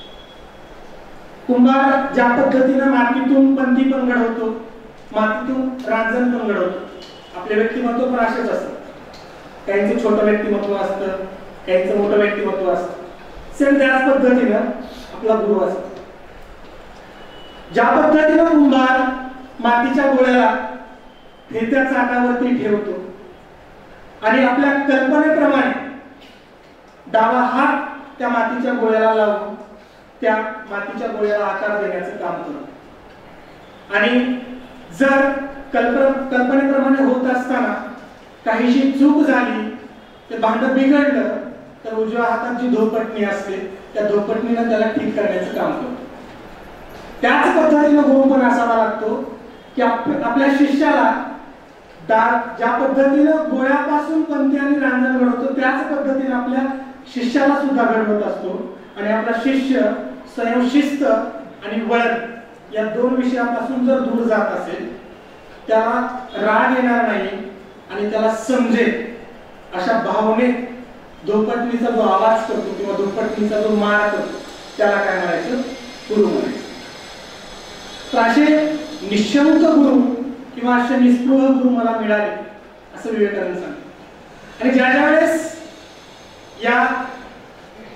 कुंभार ज्या पद्धतीनं मातीतून पंथी पण घडवतो, मातीतून रांजण पण घडवतो. आपले व्यक्तिमत्व पण असेच असतात. काहींचं छोटं व्यक्तिमत्व असतं, काहींचं मोठं व्यक्तिमत्व असतं. सेम त्याच पद्धतीनं आपला गुरु असतो. ज्या पद्धतीनं कुंभार मातीच्या गोळ्याला फिरत्या चाकावरती ठेवतो आणि आपल्या कल्पनेप्रमाणे डावा हात त्या मातीच्या गोळ्याला लावून त्या मातीच्या गोळ्याला आकार देण्याचं काम करतो आणि जर कल्पनेप्रमाणे होत असताना काहीशी चूक झाली, ते भांडं बिघडलं तर उजव्या हातात जी धोपटणी असते त्या धोपटणीनं त्याला ठीक करण्याचं काम करतो. त्याच पद्धतीनं गुरु पण असावा लागतो की आपल्या शिष्याला ज्या पद्धतीनं गोळ्यापासून पंथी आणि रांजण घडवतो त्याच पद्धतीने आपल्या शिष्याला सुद्धा घडवत असतो. आणि आपला शिष्य स्वयंशिस्त आणि वळण या दोन विषयापासून जर दूर जात असेल, त्याला राग येणार नाही आणि त्याला समजेल अशा भावनेत धोपटणीचा जो आवाज करतो किंवा धोपटणीचा जो मार करतो त्याला काय म्हणायचं, गुरु म्हणायचं. तर असे निशंक गुरु किंवा असे निस्पृह गुरु मला मिळाले असं विवेकानंद सांगतात. आणि ज्या वेळेस या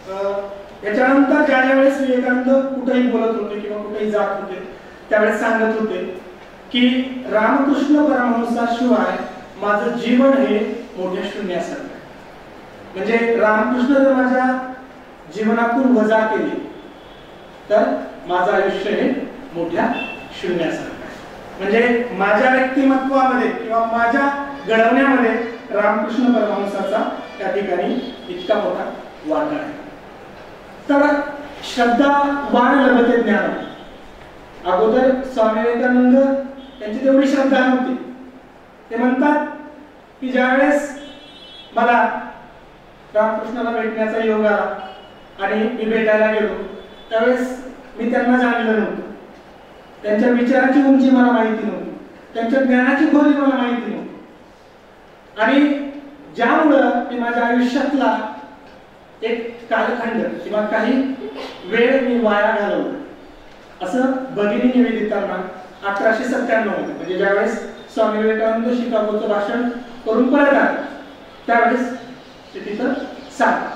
याच्यानंतर ज्या वेळेस विवेकानंद कुठेही बोलत होते किंवा कुठेही जात होते त्यावेळेस सांगत होते की रामकृष्ण परमहंसाशिवाय माझं जीवन हे मोठ्या शून्यासारखं आहे. म्हणजे रामकृष्ण जर माझ्या जीवनातून वजा केली तर माझं आयुष्य हे मोठ्या शून्यासारखं आहे. म्हणजे माझ्या व्यक्तिमत्वामध्ये किंवा माझ्या घडवण्यामध्ये रामकृष्ण परमहंसाचा त्या ठिकाणी इतका मोठा वाटा आहे. तर श्रद्धा वाण लभते ज्ञान. अगोदर स्वामी विवेकानंद यांची तेवढी श्रद्धा नव्हती. ते म्हणतात की ज्यावेळेस मला रामकृष्णाला भेटण्याचा योग आला आणि मी भेटायला गेलो त्यावेळेस मी त्यांना जाणलं नव्हतं. त्यांच्या विचाराची उंची मला माहिती नव्हती, त्यांच्या ज्ञानाची खोली मला माहिती नव्हती. आणि ज्यामुळं मी माझ्या आयुष्यातला एक कालखंड किंवा काही वेळ मी वाया घालवला. असं भगिनी निवेदितांना 1897 म्हणजे ज्यावेळेस स्वामी विवेकानंद शिकागोचं भाषण करून परत आले त्यावेळेस ते तिथं सांग.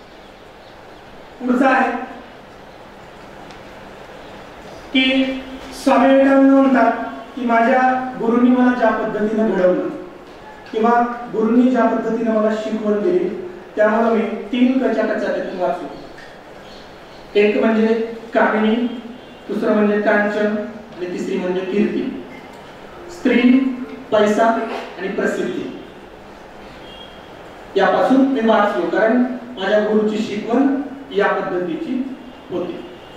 पुढचं आहे की स्वामी विवेकानंद म्हणतात की माझ्या गुरूंनी मला ज्या पद्धतीने घडवलं किंवा गुरूंनी ज्या पद्धतीने मला शिकवण दिली त्यामुळे मी 3 कचाट्यातून वाचलो. एक म्हणजे कामिनी, दुसरं म्हणजे कांचन आणि तिसरी म्हणजे कीर्ती. स्त्री, पैसा आणि प्रसिद्धी यापासून मी वाचलो कारण माझ्या गुरुची शिकवण या पद्धतीची होती.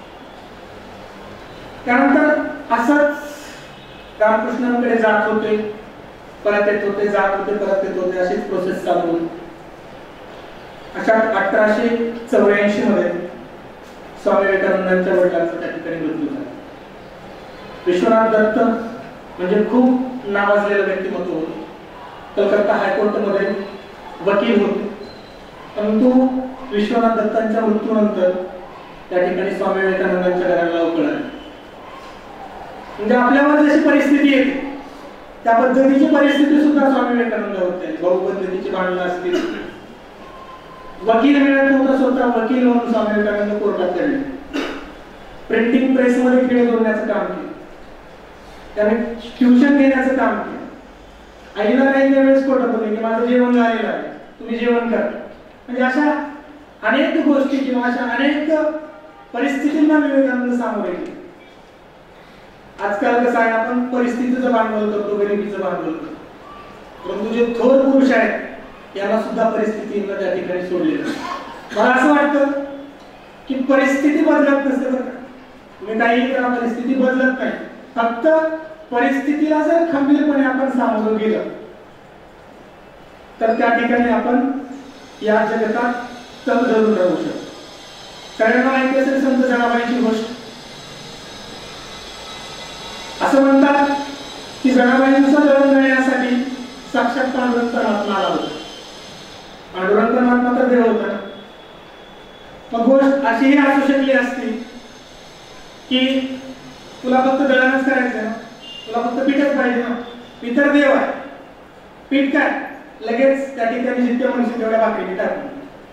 त्यानंतर असंच रामकृष्णांकडे जात होते, परत येत होते, जात होते, परत येत होते, अशीच प्रोसेस चालू होती. अशा 1884 मध्ये स्वामी विवेकानंदांच्या वडिलांचं त्या ठिकाणी मृत्यू झाला. विश्वनाथ दत्त म्हणजे खूप नावाजलेलं व्यक्तिमत्व होतं. कलकत्ता हायकोर्टमध्ये वकील होते. परंतु विश्वनाथ दत्तांच्या मृत्यूनंतर त्या ठिकाणी स्वामी विवेकानंदांच्या घराला उकळलं. म्हणजे आपल्यावर जशी परिस्थिती येते त्या पद्धतीची परिस्थिती सुद्धा स्वामी विवेकानंद होते. भाऊ पद्धतीची भांडणं असतील, वकील मिळत नव्हता, स्वतः वकील म्हणून स्वामी विवेकानंद कोर्टात गेले. प्रिंटिंग प्रेस मध्ये खेळ जोडण्याचं काम केलं, त्याने ट्युशन घेण्याचं काम केलं. आईला काही वेळेस खोटं बोलले की माझं जेवण झालेलं आहे, तुम्ही जेवण करा. म्हणजे अशा अनेक गोष्टी किंवा अशा अनेक परिस्थितींना विवेकानंद सामोरे गेले. आजकाल कसं आहे, आपण परिस्थितीचं भांडवल करतो, गरिबीचं भांडवल करतो, परंतु जे थोर पुरुष आहेत यांना सुद्धा परिस्थितीनं त्या ठिकाणी सोडलेलं. मला असं वाटतं की परिस्थिती बदलत नसते बरं का, तुम्ही काही करा, परिस्थिती बदलत नाही. फक्त परिस्थितीला जर खंबीरपणे आपण सामोरं गेलं तर त्या ठिकाणी आपण या जगतात तग धरून राहू शकतो. सगळ्यांना माहिती असेल संत जनाबाईंची गोष्ट. असं म्हणतात की जनाबाईंचं दळण दळण्यासाठी साक्षात पांडुरंग परमात्मा आला होता. पांडुरंग परमात्मा तर देव होता. मग गोष्ट अशीही असू शकली असती की तुला फक्त दळणच करायचं ना, तुला फक्त पीठच पाहिजे ना, मी तर देव आहे, पीठ काय लगेच त्या ठिकाणी जितक्या मनुष्य तेवढ्या भाकरी टाकून.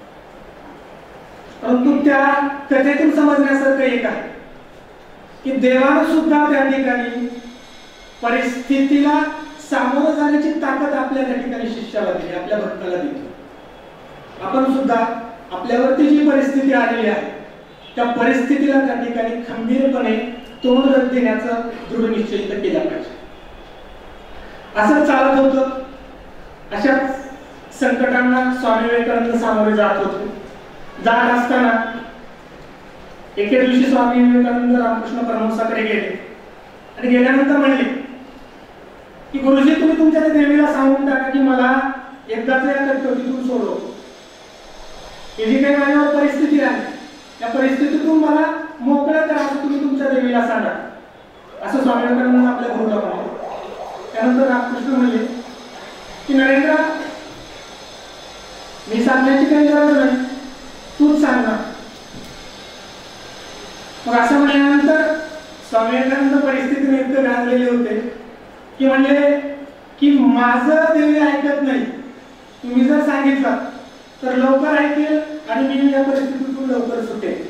परंतु त्या कथेतून समजण्यासारखं एक आहे की देवानं सुद्धा त्या ठिकाणी परिस्थितीला सामोरं जाण्याची ताकद आपल्या त्या ठिकाणी शिष्याला दिली, आपल्या भक्ताला दिली. आपण सुद्धा आपल्यावरती जी परिस्थिती आलेली आहे त्या परिस्थितीला त्या ठिकाणी खंबीरपणे तोंड देण्याचा दृढ निश्चय केला पाहिजे. असं चालत होतं. अशा संकटांना स्वामी विवेकानंद सामोरे जात होते. जात असताना एके दिवशी स्वामी विवेकानंद रामकृष्ण परमहंसाकडे गेले आणि गेल्यानंतर म्हणले की गुरुजी, तुम्ही तुमच्या त्या देवीला सांगून टाका की मला एकदाच या कटकटीतून सोडव. ही जी काही माझ्यावर परिस्थिती आहे त्या परिस्थितीतून मला मोकळं करा असं तुम्ही तुमच्या देवीला सांगा, असं स्वामी विवेकानंद आपल्या गुरुला म्हणले. त्यानंतर रामकृष्ण म्हणले की नरेंद्र, मी सांगण्याची काही गरज नाही, तूच सांग ना. मग असं म्हणल्यानंतर स्वामी विवेकानंद परिस्थितीने इतकं गाजलेले होते की म्हणले की माझं देवी ऐकत नाही, तुम्ही जर सांगितलं तर लवकर ऐकेल आणि मी या परिस्थितीतून लवकर सुटेल.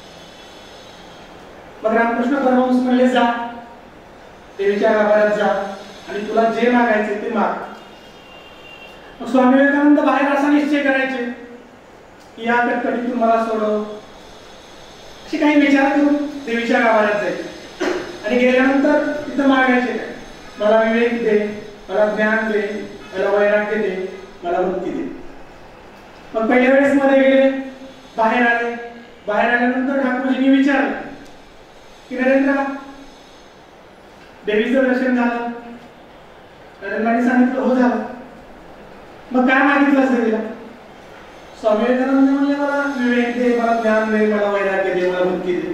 मग रामकृष्ण परमहंस म्हणले जा, देवीच्या गाभाऱ्यात जा आणि तुला जे मागायचे ते माग. मग स्वामी विवेकानंद बाहेर असा निश्चय करायचे की या कटकटीतून मला सोडव, असे काही विचार करून देवीच्या गाभाऱ्यात जायचे आणि गेल्यानंतर तिथं मागायचे काय, मला विवेक दे, मला ज्ञान दे, मला वैराग्य दे, मला मुक्ती दे. मग पहिल्या वेळेस मध्ये गेले, बाहेर आले. बाहेर आल्यानंतर ठाकूरजींनी विचारलं की नरेंद्र, देवीचं दर्शन झालं? नरेंद्रांनी सांगितलं हो झालं. मग काय मागितलं देवीला? स्वामी विवेकानंद म्हणले मला विवेक दे, मला ज्ञान दे, मला वैराग्य दे, मला मुक्ती दे.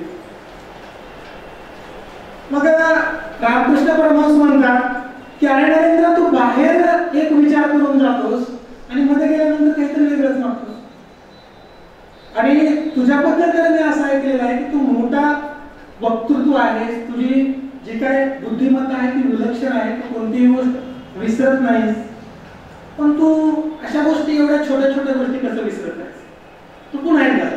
मग रामकृष्ण परमहंस म्हणतात की अरे नरेंद्र, तू बाहेर एक विचार करून जातोस आणि मध्ये गेल्यानंतर काहीतरी वेगळंच मागतोस. आणि तुझ्याबद्दल तर मी असं ऐकलेलं आहे की तू मोठा वक्तृत्व आहेस, तुझी जी काय बुद्धिमत्ता आहे ती विलक्षण आहे, तू कोणतीही गोष्ट विसरत नाहीस. पण तू अशा गोष्टी, एवढ्या छोट्या छोट्या गोष्टी कसं विसरत नाहीस? तू पुन्हा एकदा.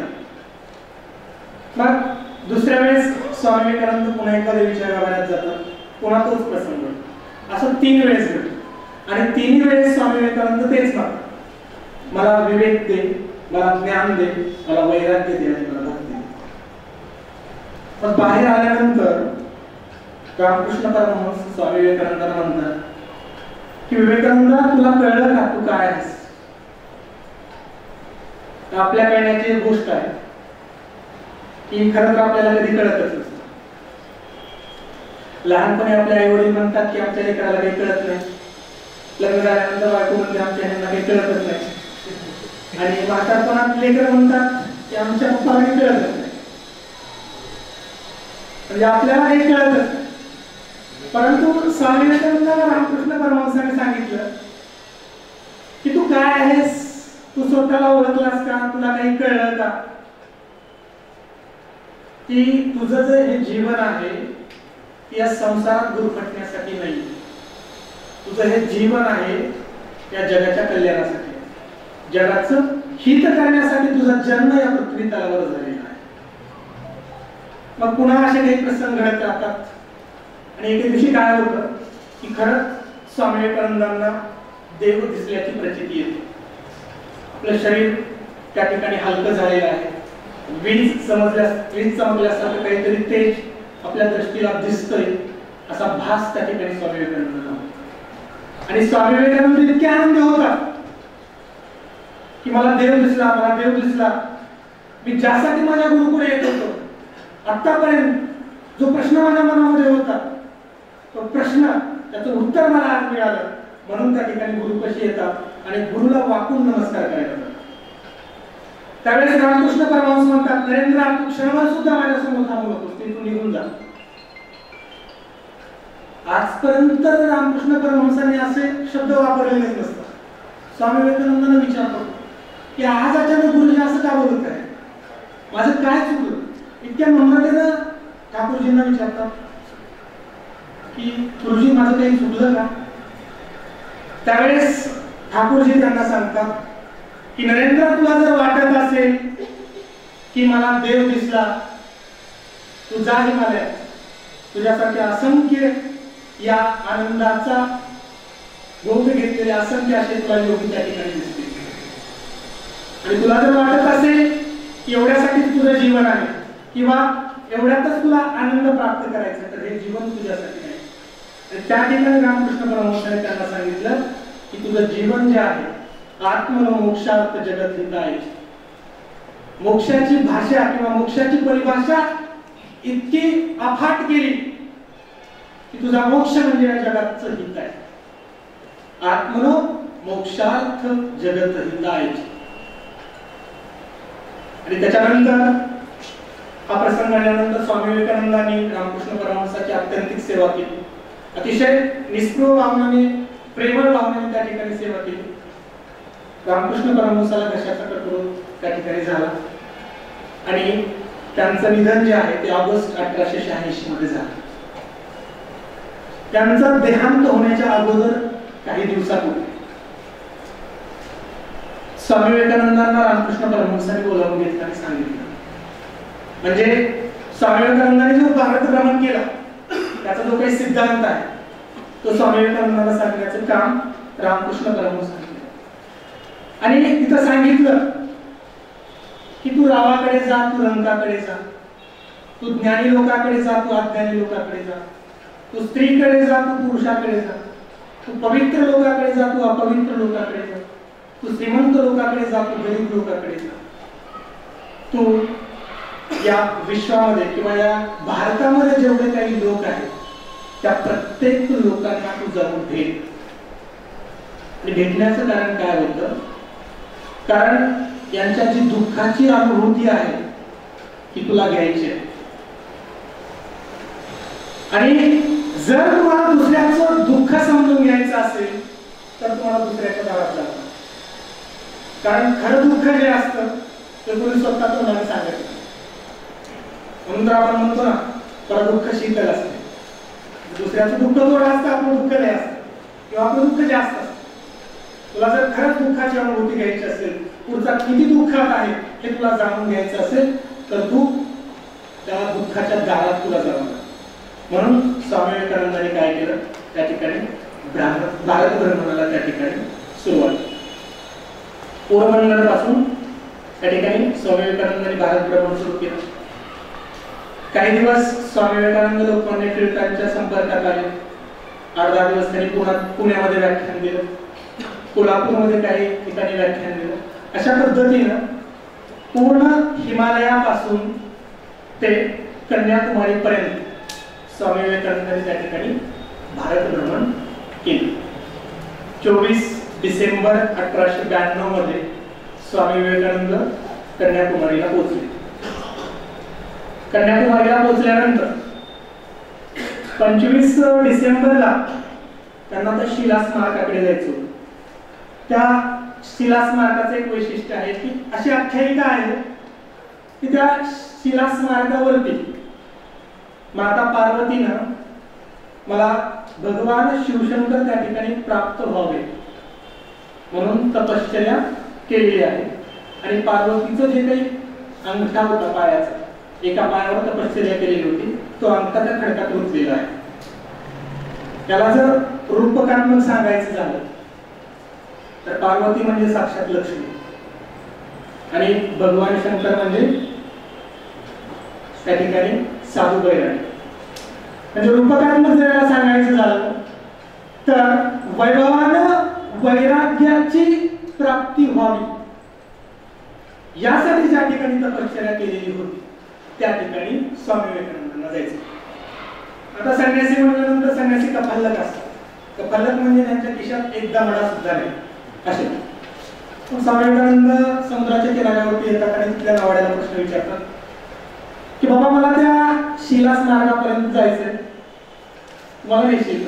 मग दुसऱ्या वेळेस स्वामी विवेकानंद पुन्हा एकदा देवीच्या गाभाऱ्यात जातात. पुन्हा तोच प्रसंग. असं 3 वेळेस घडतं आणि 3 वेळेस स्वामी विवेकानंद तेच मागतात, मला विवेक दे, मला ज्ञान दे, मला वैराग्य दे आणि मला भक्ती दे. पण बाहेर आल्यानंतर रामकृष्ण परमहंस स्वामी विवेकानंदांना म्हणतात की विवेकानंद, तुला कळलं का तू काय आहेस? आपल्या कळण्याची एक गोष्ट आहे की खरं तर आपल्याला कधी कळतच नसतं. लहानपणी आपले आई वडील म्हणतात की आमच्या लेकराला काही कळत नाही. लग्न झाल्यानंतर बायको म्हणते आमच्या ह्यांना काही कळतच नाही. आणि म्हातारपणात लेकर म्हणतात की आमच्या पप्पाला काही कळतच नाही. म्हणजे आपल्याला काही कळतच नाही. परंतु स्वामी विवेकानंदांना रामकृष्ण परमहंसांनी सांगितलं की तू काय आहेस, तू स्वतःला ओळखलास का, तुला काही कळलं का की तुझं जे हे जीवन आहे या संसारात गुरफटण्यासाठी नाही. तुझं हे जीवन आहे या जगाच्या कल्याणासाठी, जगाचं हित करण्यासाठी तुझा जन्म या पृथ्वी तलावर झालेला आहे. मग पुन्हा असे काही प्रसंग घडत राहतात आणि एके दिवशी काय होतं की खरंच स्वामी विवेकानंदांना देव दिसल्याची प्रचिती येते. आपलं शरीर त्या ठिकाणी हलकं झालेलं आहे, वीज चमकल्यासारखं काहीतरी तेज आपल्या दृष्टीला दिसतंय, असा भास त्या ठिकाणी स्वामी विवेकानंदांना. आणि स्वामी विवेकानंद इतके आनंदी होतात की मला देव दिसला, मला देव दिसला. मी ज्यासाठी माझ्या गुरुकडे येत होतो, आतापर्यंत जो प्रश्न माझ्या मनामध्ये होता तो प्रश्न, त्याचं उत्तर मला आज मिळालं. म्हणून त्या ठिकाणी गुरुपाशी येतात आणि गुरुला वाकून नमस्कार करायला जातात. त्यावेळेस रामकृष्ण परमहंस म्हणतात, नरेंद्र, तू क्षणभर सुद्धा माझ्यासमोर थांबू नकोस, तू निघून जा. आजपर्यंत रामकृष्ण परमहंसांनी असे शब्द वापरलेलेच नसतात. स्वामी विवेकानंदांना विचारतो की आज अचानक गुरुजी असं का बोलत आहे, माझं काय चुकलं? इतक्या नम्रतेनं ठाकूरजींना विचारतात की गुरुजी माझं काही चुकलं का? त्यावेळेस ठाकूरजी त्यांना सांगतात की नरेंद्र, तुला जर वाटत असेल की मला देव दिसला, तू जा हिमालयात. तुझ्यासाठी असंख्य या आनंदाचा भोग घेतलेले असंख्य असे तुला योगी त्या ठिकाणी दिसतील. आणि तुला जर वाटत असेल की एवढ्यासाठी तुझं जीवन आहे किंवा एवढ्यातच तुला आनंद प्राप्त करायचा, तर हे जीवन तुझ्यासाठी नाही. आणि त्या ठिकाणी रामकृष्ण परमहंसांनी त्यांना सांगितलं की तुझं जीवन जे आहे आत्ममोक्षार्थ जगत हिताय. मोक्षाची भाषा किंवा मोक्षाची परिभाषा इतकी अफाट केली की तुझा मोक्ष म्हणजे या जगाचं हित आहे. आत्मनो मोक्षार्थ जगत हिताय. आणि त्याच्यानंतर हा प्रसंग आल्यानंतर स्वामी विवेकानंदांनी रामकृष्ण परमहंसाची आत्यंतिक सेवा केली. अतिशय निस्पृह भावनाने, प्रेमळ भावनाने त्या ठिकाणी सेवा केली. रामकृष्ण परमहंसाला घशाचा कर्करोग त्या ठिकाणी झाला आणि त्यांचं निधन जे आहे ते ऑगस्ट 1886 मध्ये झालं. त्यांचा देहांत होण्याच्या अगोदर काही दिवसापूर्वी स्वामी विवेकानंदांना रामकृष्ण परमहंसांनी बोलावून घेतलं आणि सांगितलं. म्हणजे स्वामी विवेकानंदांनी जो भारत भ्रमण केला त्याचा जो काही सिद्धांत आहे तो स्वामी विवेकानंदांना सांगण्याचं काम रामकृष्ण परमहंसांनी केलं. आणि तिथं सांगितलं की तू रावाकडे जा, तू रंकाकडे जा, तू ज्ञानी लोकांकडे जा, तू अज्ञानी लोकांकडे जा, तू स्त्रीकडे जा, तू पुरुषाकडे जा, तू पवित्र लोकांकडे जा, तू अपवित्र लोकांकडे जा, तू श्रीमंत लोकांकडे जा, तू गरीब लोकांकडे जा. तू या विश्वामध्ये किंवा या भारतामध्ये जेवढे काही लोक आहेत त्या प्रत्येक लोकांना तू जाऊन भेट. आणि भेटण्याचं कारण काय होतं? कारण यांच्या जी दुःखाची अनुभूती आहे ती तुला घ्यायची आहे. आणि जर तुम्हाला दुसऱ्याचं दुःख समजून घ्यायचं असेल तर तुम्हाला दुसऱ्याच्या दारात जावं. कारण खरं दुःख जे असतं ते कोणी स्वतः तोंडाने सांगत नाही. म्हणून तर आपण म्हणतो ना, पर दुःख शीतल असते. दुसऱ्याचं दुःख थोडं असतं, आपलं दुःख लय असतं किंवा आपलं दुःख जास्त असतं. तुला जर खरंच दुःखाची अनुभूती घ्यायची असेल, पुढचा किती दुःखात आहे हे तुला जाणून घ्यायचं असेल तर तू त्या दुःखाच्या दारात तुला जावं. म्हणून स्वामी विवेकानंदांनी काय केलं? त्या ठिकाणी भारत भ्रमणाला त्या ठिकाणी सुरुवात. पोरबंदर पासून त्या ठिकाणी स्वामी विवेकानंदांनी भारत भ्रमण सुरू केलं. काही दिवस स्वामी विवेकानंद लोकमान्य टिळकांच्या संपर्कात आले. 8-10 दिवस त्यांनी पुण्यामध्ये व्याख्यान दिलं, कोल्हापूरमध्ये काही ठिकाणी व्याख्यान दिलं. अशा पद्धतीनं पूर्ण हिमालयापासून ते कन्याकुमारी पर्यंत स्वामी विवेकानंदांनी त्या ठिकाणी भारत भ्रमण केले. 24 डिसेंबर 1892 मध्ये स्वामी विवेकानंद कन्याकुमारीला पोहोचले. कन्याकुमारीला पोहोचल्यानंतर 25 डिसेंबरला त्यांना त्या शिला स्मारकाकडे जायचं होतं. त्या शिला स्मारकाचं एक वैशिष्ट्य आहे की अशी आख्यायिका आहे की त्या शिला स्मारकावरती माता पार्वतीनं मला भगवान शिवशंकर त्या ठिकाणी प्राप्त व्हावे म्हणून तपश्चर्या केलेली आहे. आणि पार्वतीचं जे काही अंगठा होता पायाचा, एका पायावर तपश्चर्या केलेली होती, तो अंगठा त्या खडकात रुजलेला आहे. त्याला जर रूपकात्मक सांगायचं झालं तर पार्वती म्हणजे साक्षात लक्ष्मी आणि भगवान शंकर म्हणजे त्या ठिकाणी साधू बैरागी. म्हणजे रूपकात्मक जर सांगायचं झालं तर वैभवानं वैराग्याची प्राप्ती व्हावी यासाठी ज्या ठिकाणी तपश्चर्या केलेली होती त्या ठिकाणी स्वामी विवेकानंदांना जायचं. आता संन्यासी म्हटल्यानंतर संन्यासी कफल्लक असतात. कफल्लक म्हणजे त्यांच्या खिशात एकदा मडा सुद्धा नाही असे. स्वामी विवेकानंद समुद्राच्या किनाऱ्यावरती येतात आणि तिथल्या नावाड्याला प्रश्न विचारतात की बाबा मला त्या शिला स्मारकापर्यंत जायचंय, मला नेशील?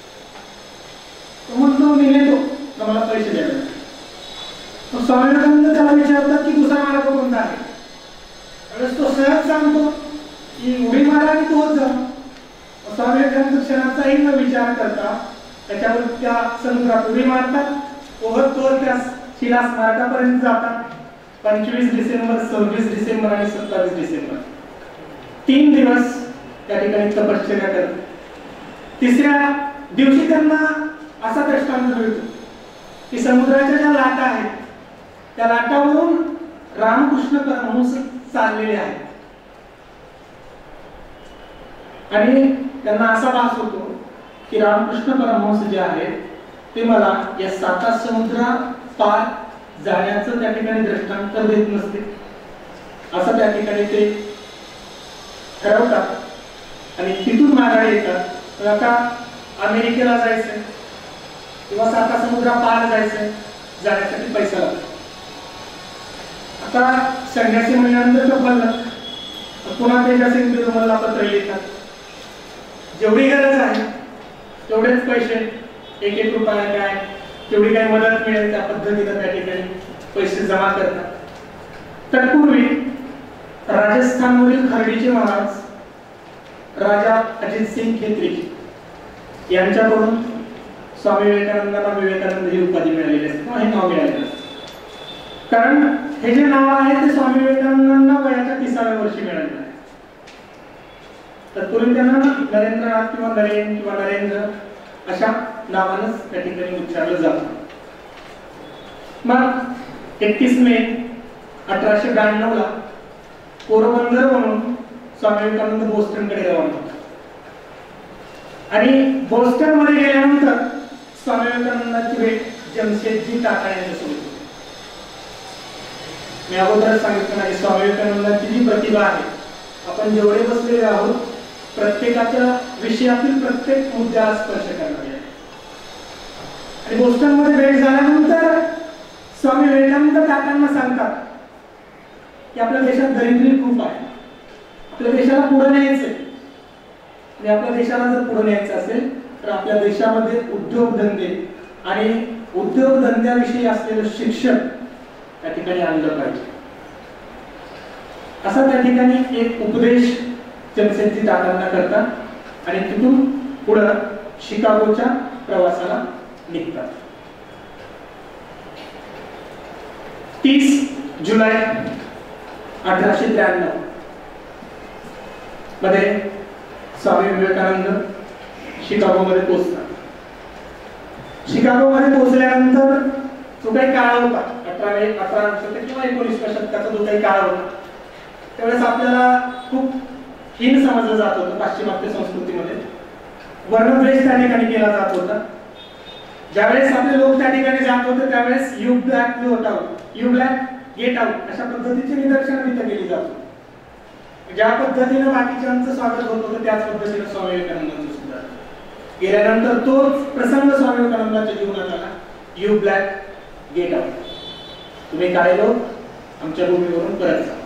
तो म्हणतो मी नेतो, तर मला पैसे द्यावे. स्वामी विवेकानंद त्याला विचारतात की दुसरा मार्ग कोणता आहे? त्यावेळेस तो सहज सांगतो की उडी मारा आणि पोहोच जा. स्वामी विवेकानंद क्षणाचाही न विचार करता त्याच्यावर त्या समुद्रात उडी मारतात, पोहत त्या शिला स्मारकापर्यंत जातात. 25 डिसेंबर, 26 डिसेंबर आणि 27 डिसेंबर 3 दिवस त्या ठिकाणी तपश्चर्या करतात. तिसऱ्या दिवशी त्यांना असा दृष्टांत मिळतो की समुद्राच्या ज्या लाटा आहेत त्या लाटावरून रामकृष्ण परमहंस चाललेले आहेत. आणि त्यांना असा भास होतो की रामकृष्ण परमहंस जे आहेत ते मला या 7 समुद्रा पार जाण्याचं त्या ठिकाणी दृष्टांतर देत नसते असं त्या ठिकाणी ते ठरवतात आणि तिथून माघारी येतात. तर आता अमेरिकेला जायचंय किंवा 7 समुद्रा पार जायचंय, जाण्यासाठी पैसा लागतो. आता संन्यासी म्हणल्यानंतर कफल्लक पुन्हा तेजसिंग पेरुमलला पत्र लिहितात, जेवढी गरज आहे तेवढेच पैसे, 1-1 रुपया काय तेवढी काही मदत मिळेल त्या पद्धतीने त्या ठिकाणी पैसे जमा करतात. तत्पूर्वी राजस्थानमधील खर्डीचे महाराज राजा अजित सिंग खेत्री यांच्याकडून स्वामी विवेकानंदांना विवेकानंद ही उपाधी मिळालेली असते, हे नाव मिळालेलं असतं. कारण हे जे नाव आहे ते स्वामी विवेकानंदांना वयाच्या 30व्या वर्षी मिळालेलं आहे. तत्पूर्वी त्यांना नरेंद्रनाथ किंवा नरेन किंवा नरेंद्र अशा नावानंच त्या ठिकाणी उच्चारलं जातं. मग 31 मे 1892 ला पोरबंदर म्हणून स्वामी विवेकानंद बोस्टनकडे रवाना होतात. आणि बोस्टन मध्ये गेल्यानंतर स्वामी विवेकानंदांची भेट जमशेदजी टाटा यांच्यासोबत होती. मी अगोदरच सांगितलं नाही, स्वामी विवेकानंदांची जी प्रतिभा आहे, आपण जेवढे बसलेले आहोत प्रत्येकाच्या विषयातील प्रत्येक मुद्द्याला स्पर्श करणारी आहे. आणि बोस्टन मध्ये भेट झाल्यानंतर स्वामी विवेकानंद टाटांना सांगतात की आपल्या देशात दरिद्री खूप आहे, आपल्या देशाला पुढे न्यायचंय. आणि आपल्या देशाला जर पुढे न्यायचं असेल तर आपल्या देशामध्ये उद्योगधंदे आणि उद्योगधंद्याविषयी असलेलं शिक्षण त्या ठिकाणी आणलं पाहिजे. असा त्या ठिकाणी एक उपदेश जमशेदजी टाटांना करतात आणि तिथून पुढे शिकागोच्या प्रवासाला निघतात. 30 जुलै 1893 मध्ये स्वामी विवेकानंद शिकागोमध्ये पोहोचतात. शिकागोमध्ये पोहोचल्यानंतर जो काही काळ होता 18 शतक किंवा 19व्या शतकाचा जो काही काळ होता त्यावेळेस आपल्याला खूप हीन समजलं जात होतं. पाश्चिमात्य संस्कृतीमध्ये वर्णद्वेष त्या ठिकाणी केला जात होता. ज्यावेळेस आपले लोक त्या ठिकाणी जात होते त्यावेळेस you black go out, you black get out अशा पद्धतीची निदर्शनं तिथे केली जात होती. ज्या पद्धतीने बाकीच्यांचं स्वागत होत होतं त्याच पद्धतीने स्वामी विवेकानंदांचं सुद्धा गेल्यानंतर तोच प्रसंग स्वामी विवेकानंदांच्या जीवनात आला. यू ब्लॅक गेट आउट, तुम्ही काळे लोक आमच्या भूमीवरून परत जा.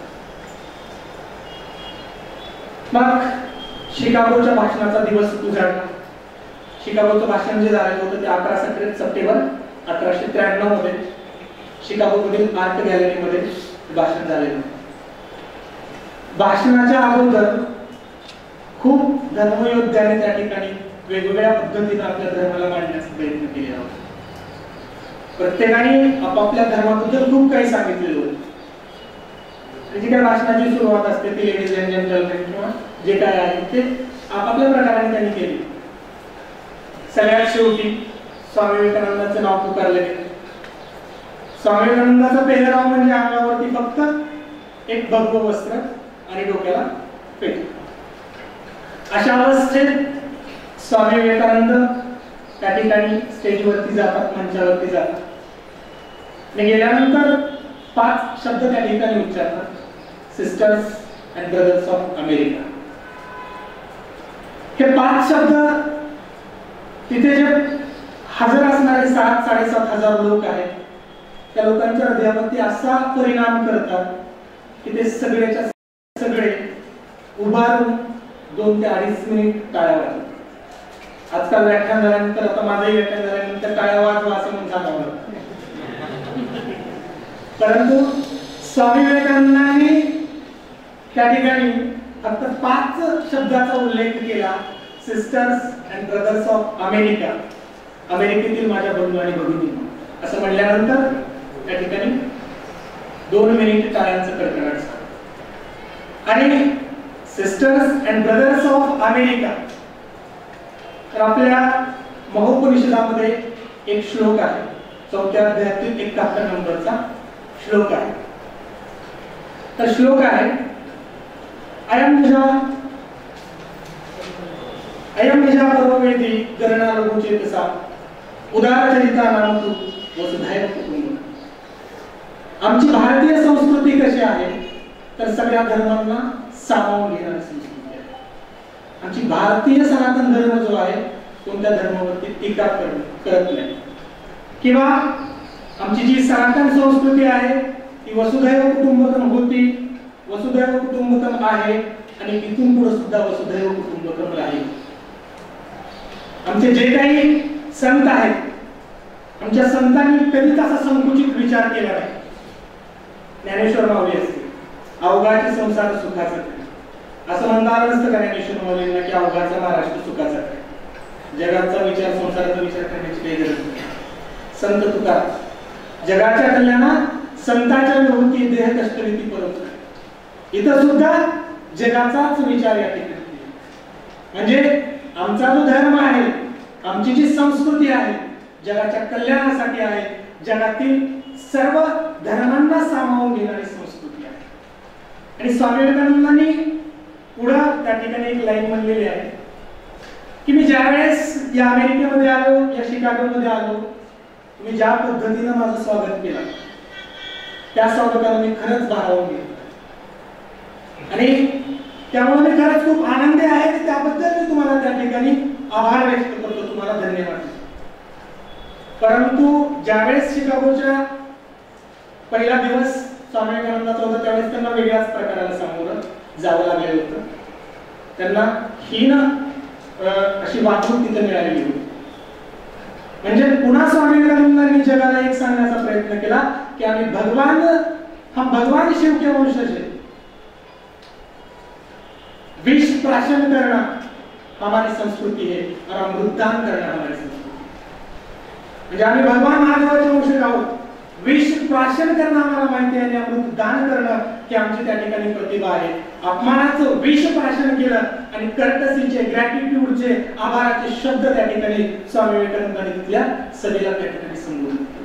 मग शिकागोच्या भाषणाचा दिवस उजाडला. शिकागोचं भाषण जे झालेलं होतं ते 11 सप्टेंबर 1893 मध्ये शिकागोमधील आर्ट गॅलरीमध्ये भाषण झालेलं. भाषणाच्या अगोदर खूप धर्मयोद्ध्यांनी त्या ठिकाणी वेगवेगळ्या पद्धतीने आपल्या धर्माला मांडण्याचा प्रयत्न केला होता. प्रत्येकाने आपापल्या धर्माबद्दल खूप काही सांगितलेलं होतं. जी काही भाषणाची सुरुवात असते ती लेडीज अँड जेंटलमेन किंवा जे काय आहे ते आपापल्या प्रकाराने त्यांनी केली. सगळ्यात शेवटी स्वामी विवेकानंदांचं नाव पुकारलं गेलं. स्वामी विवेकानंदाचा पेहराव म्हणजे अंगावरती फक्त एक भगवं वस्त्र आणि डोक्याला पेटी. अशा अवस्थेत स्वामी विवेकानंद त्या ठिकाणी स्टेजवरती जातात, मंचावरती जातात. गेल्यानंतर 5 शब्द त्या ठिकाणी उच्चारतात. Sisters and brothers of America. हे 5 शब्द तिथे जे हजर असणारे 7-7.5 लोक आहेत त्या लोकांच्या हृदयावरती असा परिणाम करतात की ते सगळेच्या सगळे उभारून 2 ते 2.5 मिनिट टाळ्या वाजवतात. आजकाल व्याख्यान झाल्यानंतर, आता माझंही व्याख्यान झाल्यानंतर टाळ्या वाजवा असं म्हणून सांगावं. परंतु स्वामी विवेकानंदांनी त्या ठिकाणी फक्त 5 शब्दाचा उल्लेख केला. Sisters and brothers of America, अमेरिकेतील माझ्या बंधू आणि भगिनी असं म्हणल्यानंतर त्या ठिकाणी 2 मिनिट टाळ्यांचं कडकडाट झालं. आणि sisters and brothers of America तर आपल्या महोपनिषदामध्ये एक श्लोक आहे, 4थ्या अध्यायातील 71 नंबरचा श्लोक आहे. तर श्लोक आहे अयम निजा परवेदी गणना लघुचेतसा उदारचरिता नाम तू वसुधैव कुटुंबकम. आमची भारतीय संस्कृती कशी आहे तर सगळ्या धर्मांना सामावून घेणारी संस्कृती आहे. आमची भारतीय सनातन धर्म जो आहे कोणत्या धर्मावरती टीका करत नाही. किंवा आमची जी सनातन संस्कृती आहे ती वसुधैव कुटुंबकम होती, वसुधैव कुटुंबकम आहे आणि इथून पुढे सुद्धा वसुधैव कुटुंबकम राहील. आमचे जे काही संत आहेत आमच्या संतांनी कधीच असा संकुचित विचार केला नाही. ज्ञानेश्वर माऊली असते अवघाचे संसार सुखाचा काय असं म्हणता आलं नसतं का ज्ञानेश्वर माऊलींना की अवघाचा महाराष्ट्र सुखाचा काय. जगाचा विचार संसाराचा विचार करण्याची काही गरज नाही. संत तुकाराम जगाच्या कल्याणात संतांच्या विभूती देह कष्टरीती परत इथं सुद्धा जगाचाच विचार या ठिकाणी म्हणजे आमचा जो धर्म आहे आमची जी संस्कृती आहे जगाच्या कल्याणासाठी आहे जगातील सर्व धर्मांना सामावून घेणारी संस्कृती आहे आणि स्वामी विवेकानंदांनी पुढं त्या ठिकाणी एक लाईन म्हणलेली आहे की मी ज्यावेळेस या अमेरिकेमध्ये आलो या शिकागोमध्ये आलो तुम्ही ज्या पद्धतीने माझं स्वागत केलं त्या स्वागताला मी खरंच भारावून गेलो आणि त्यामुळे मी खरंच खूप आनंदी आहे की त्याबद्दल मी तुम्हाला त्या ठिकाणी आभार व्यक्त करतो तुम्हाला धन्यवाद परंतु ज्यावेळेस शिकागोच्या पहिला दिवस स्वामी विवेकानंदाचा होता त्यावेळेस त्यांना वेगळ्याच प्रकाराला सामोरं जावं लागलेलं होतं त्यांना हीन अशी वागणूक तिथे मिळालेली होती म्हणजे पुन्हा स्वामी विवेकानंदांनी जगाला एक सांगण्याचा प्रयत्न केला की आम्ही भगवान शिव के वंशज है विष प्राशन करना हमारी संस्कृती है और अमृतदान करना हमारी संस्कृती म्हणजे आम्ही भगवान महादेवाचे वंशज आहोत विष प्राशन करणं आम्हाला माहिती आहे आणि अमृत दान करणं ही आमची त्या ठिकाणी प्रतिभा आहे अपमानाचं विष प्राशन केलं आणि कर्टसीचे ग्रॅटिट्यूडचे आभाराचे शब्द त्या ठिकाणी स्वामी विवेकानंदांनी तिथल्या सभेला त्या ठिकाणी संबोधित केले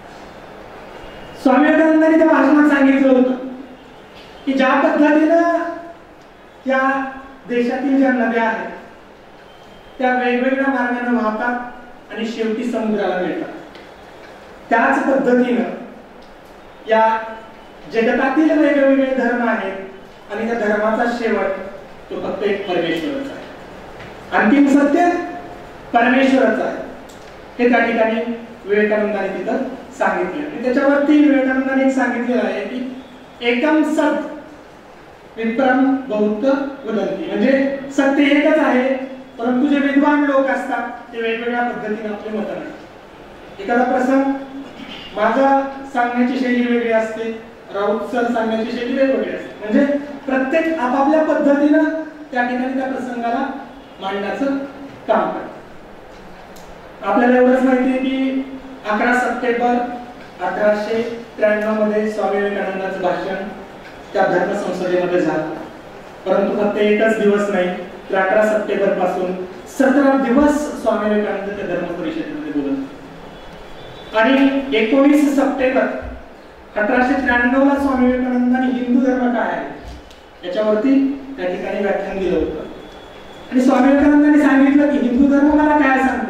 स्वामी विवेकानंदांनी त्या भाषणात सांगितलं होतं की ज्या पद्धतीनं त्या देशातील ज्या नद्या आहेत त्या वेगवेगळ्या मार्गाने वाहतात आणि शेवटी समुद्राला मिळतात त्याच पद्धतीनं या जगतातील वेगवेगळे धर्म आहेत आणि त्या धर्माचा शेवट तो फक्त एक परमेश्वरच आहे अंतिम सत्य परमेश्वरच आहे हे त्या ठिकाणी विवेकानंदांनी तिथं सांगितलं आणि त्याच्यावरती विवेकानंदांनी सांगितलेलं आहे की एकम सत विप्रम बौद्ध वदंती म्हणजे सत्य एकच आहे परंतु जे विद्वान लोक असतात ते वेगवेगळ्या पद्धतीने आपले मत मांडतात एखादा प्रसंग माझा सांगण्याची शैली वेगळी असते राऊत सर सांगण्याची शैली वेगवेगळी असते म्हणजे प्रत्येक आपापल्या पद्धतीनं त्या ठिकाणी त्या प्रसंगाला मांडण्याचं काम करतात आपल्याला एवढंच माहिती आहे की 11 सप्टेंबर 1893 मध्ये स्वामी विवेकानंदांचं भाषण त्या धर्म संसदेमध्ये झालं परंतु फक्त एकच दिवस नाही तर 18 सप्टेंबर पासून 17 दिवस स्वामी विवेकानंद त्या धर्म परिषदेमध्ये बोलत आणि 19 सप्टेंबर 1893 ला स्वामी विवेकानंदांनी हिंदू धर्म काय आहे याच्यावरती त्या ठिकाणी व्याख्यान दिलं होतं आणि स्वामी विवेकानंदांनी सांगितलं की हिंदू धर्म मला काय सांगतो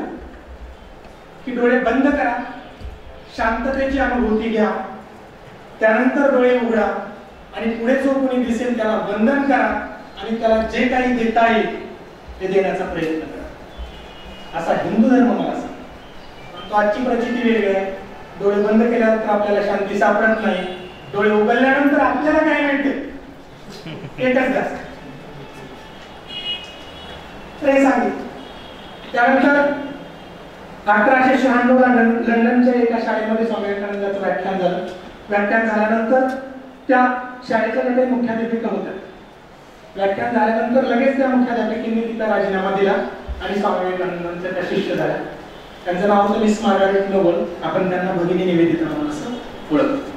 की डोळे बंद करा शांततेची अनुभूती घ्या त्यानंतर डोळे उघडा आणि पुढे जो कोणी दिसेल त्याला वंदन करा आणि त्याला जे काही देता येईल ते देण्याचा प्रयत्न करा असा हिंदू धर्म मला सांगतो आजची प्रचिती वेगळी आहे डोळे बंद केल्यानंतर आपल्याला शांती सापडत नाही डोळे उघडल्यानंतर आपल्याला काय मिळते एकच जास्त हे सांगितलं त्यानंतर 1896 ला लंडनच्या एका शाळेमध्ये स्वामी विवेकानंदांचं व्याख्यान झालं व्याख्यान झाल्यानंतर त्या शाळेच्या काही मुख्याध्यापिका होत्या व्याख्यान झाल्यानंतर लगेच त्या मुख्याध्यापिकेने तिचा राजीनामा दिला आणि स्वामी विवेकानंदांच्या त्या शिष्य झाल्या त्यांचं नाव होतं मिस मार्गारेट नोबल आपण त्यांना भगिनी निवेदिता म्हणून असं ओळखतो